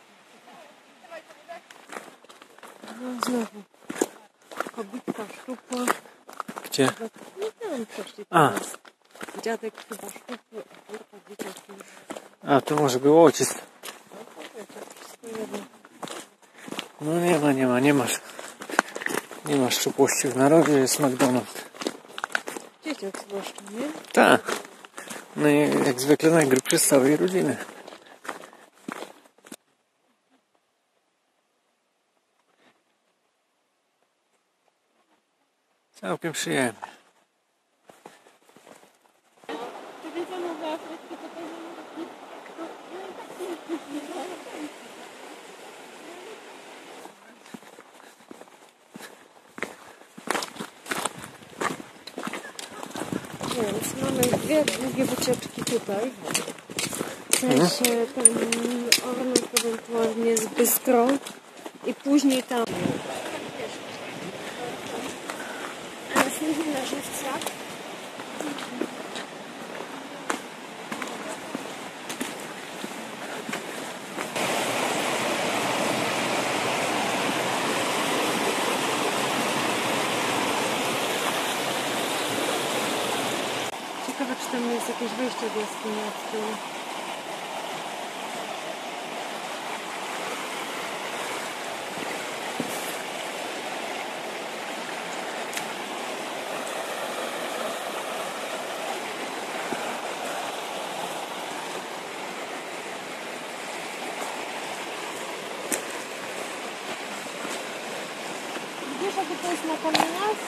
No znowu. Kobitka sztupa. Gdzie? Nie wiem, przeszli A. teraz. Dziadek chyba sztupy, a kurwa dzieciaki już. A, tu może był ojciec. No to wiecie, wszystko jedno. No nie ma, nie ma, nie masz. Nie ma szczupłości w narodzie, jest McDonald's. Dzieciak zwłaszcza, nie? Tak. No i jak zwykle najgrubszy z całej rodziny. Całkiem przyjemnie. Więc mamy dwie długie wycieczki tutaj. W sensie ten ornat ewentualnie z Bystro i później tam. A następny nasz jest szlak. jest jakieś wyjście do jaskini od tyłu. Wiesz, jakie to jest na kamieniach?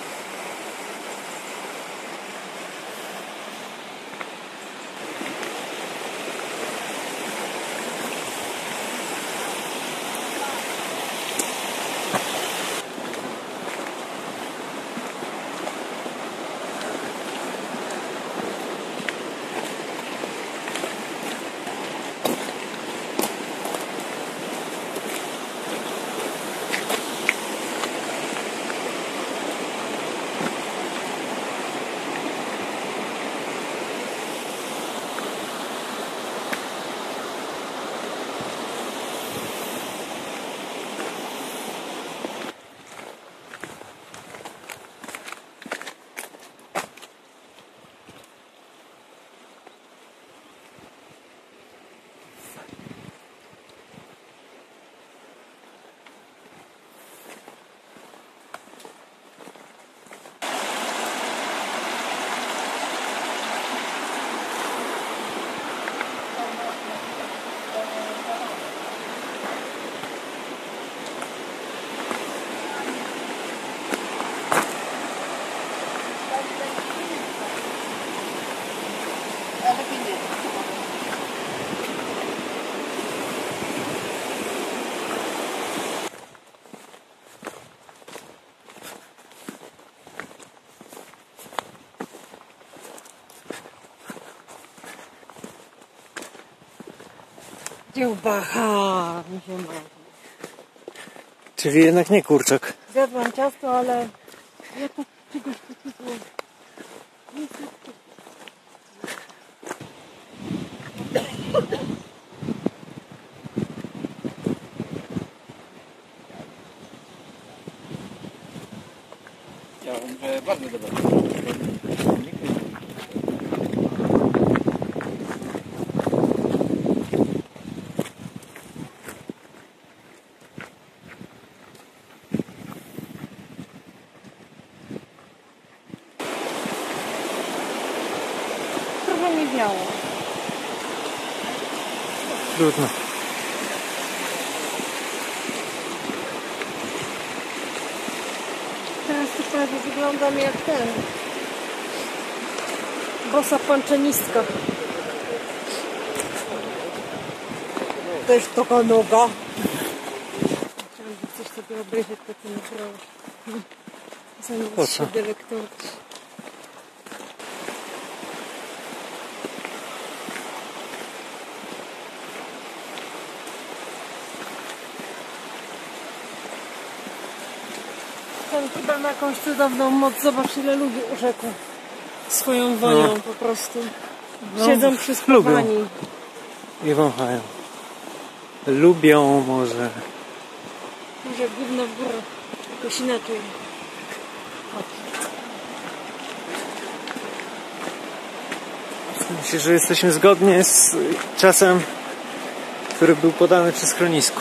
Kiełbacha mi się marzy. Czyli jednak nie kurczak. Zjadłam ciasto, ale ja to czegoś takiego nie chcę. Ja mówię, bardzo dobre. Trochę mi wiało. Trudno. Teraz to prawie wyglądam jak ten. Bosa panczenistka. Też taka noga. Chciałam coś sobie obejrzeć, to co nie grało. Zamiast się delektować. Ten chyba ma jakąś cudowną moc. Zobacz, ile ludzi urzekło swoją wonią No. po prostu. No, Siedzą przyspawani. lubią. I wąchają. Lubią może. Może gówno w górę. Jakoś inaczej. Myślę, że jesteśmy zgodnie z czasem, który był podany przy schronisku.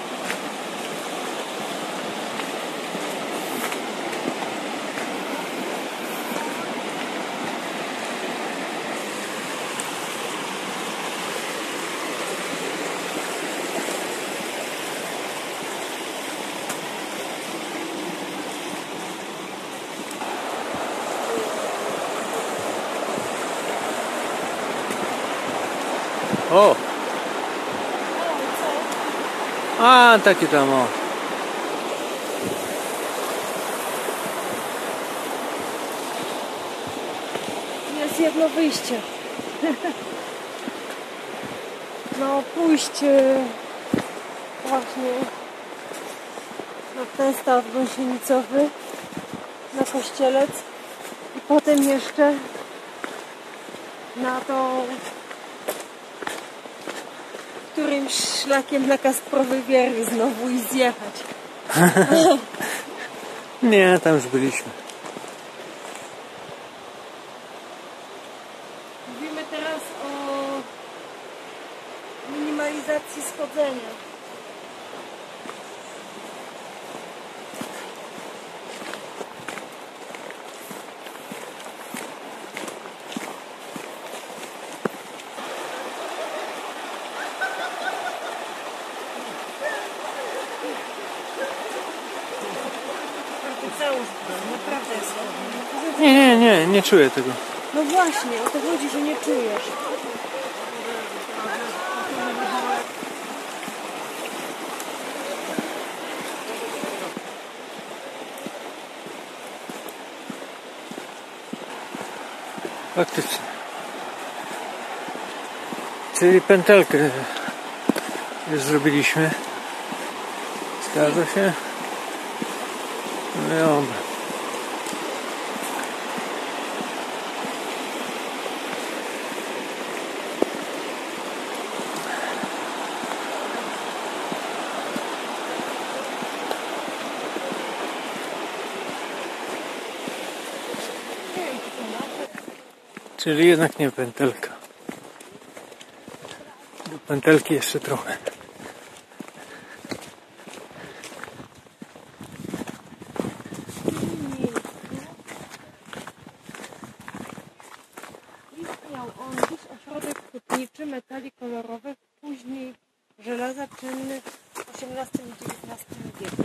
O! A, takie tam o. Jest jedno wyjście. No pójście właśnie na ten staw gąsienicowy, na Kościelec i potem jeszcze na to którymś szlakiem na Kasprowy Wiery znowu i zjechać. Nie, tam już byliśmy. Załóż broń, naprawdę jest ładnie. Nie, nie, nie, nie czuję tego. No właśnie, o to chodzi, że nie czujesz. Faktycznie. Czyli pętelkę już zrobiliśmy. Zgadza się? No dobra. Czyli jednak nie pętelka. Do pętelki jeszcze trochę. Istniał on dziś ośrodek hutniczy metali kolorowych, później żelaza czynnych w osiemnastym i dziewiętnastym wieku.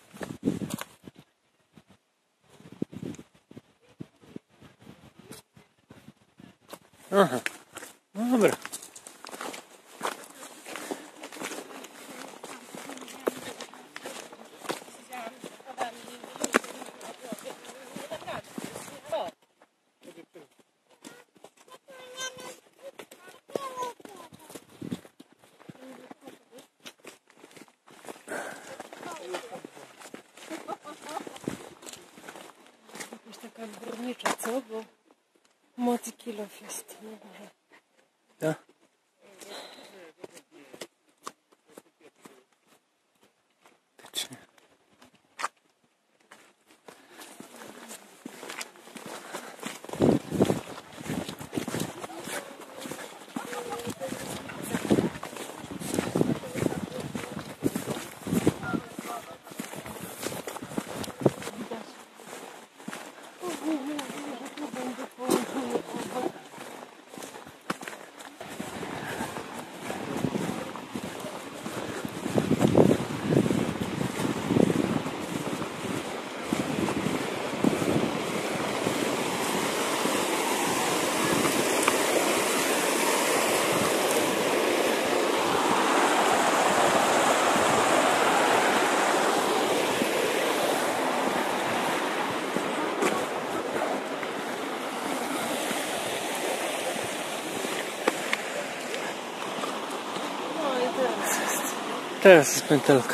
Aha, no dobra. Jakaś taka górnicza, co? Bo mocy kilof jest. No może. Ja? Faktycznie. No i teraz jest. Teraz jest pętelka.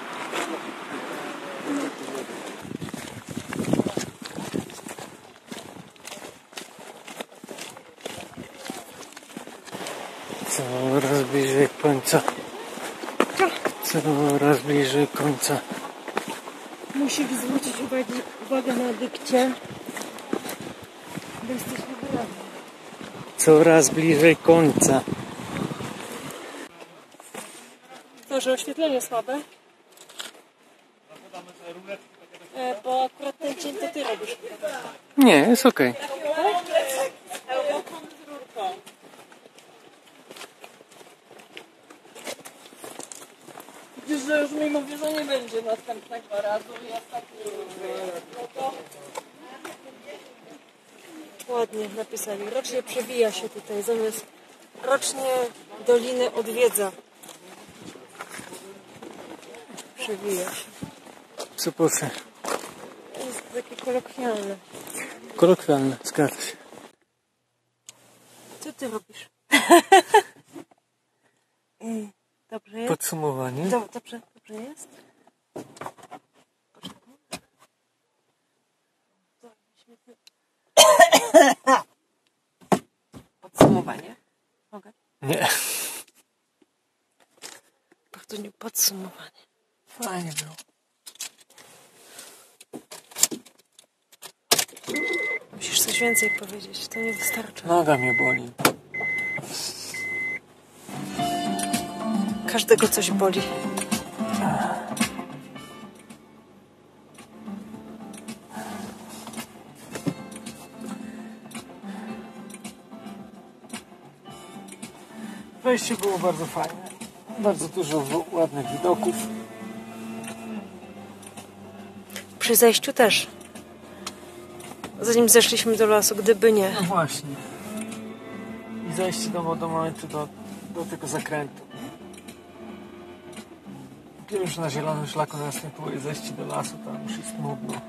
Coraz bliżej końca. Coraz bliżej końca. Musisz zwrócić uwagę, uwagę na dykcie, bo jesteś wybrany. Coraz bliżej końca. To, że oświetlenie słabe? E, bo akurat ten cień to ty robisz. Nie, jest okej. Widzisz, że już mi mówi, że nie będzie następnego razu i ostatniego. Ładnie napisali. Rocznie przewija się tutaj, zamiast rocznie doliny odwiedza. Przewija się. Super. Jest takie kolokwialne. Kolokwialne, zgadza się. Co ty robisz? Ej, dobrze jest? Podsumowanie. Dobrze, dobrze, dobrze jest? Podsumowanie? Mogę? Nie. Bardzo nie podsumowanie. Fajnie było. Musisz coś więcej powiedzieć, to nie wystarczy. Noga mnie boli. Każdego coś boli. Wejście było bardzo fajne. Bardzo dużo ładnych widoków. przy zejściu też. Zanim zeszliśmy do lasu, gdyby nie. No właśnie. I zejście do, do momentu do, do tego zakrętu. Kiedy już na zielonym szlaku następuje zejście do lasu, tam już jest nudno.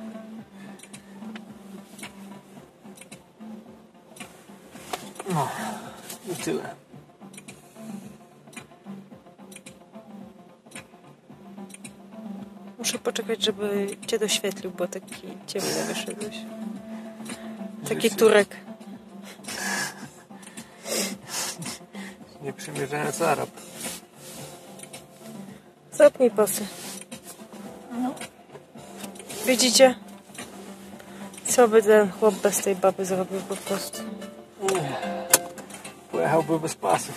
No i tyle. Muszę poczekać, żeby cię doświetlił, bo taki ciemny wyszedłeś. Taki Turek. Nie przymierzając Arab. Zapnij pasy. Widzicie? Co by ten chłop bez tej baby zrobił po prostu? Nie. Pojechałby bez pasów.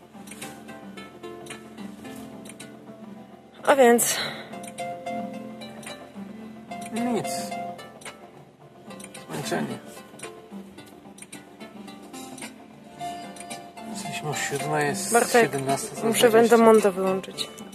A więc... Nic. Zmęczenie. Jesteśmy o siódmej, jest Bartek, siedemnasta. muszę Vendamonda wyłączyć.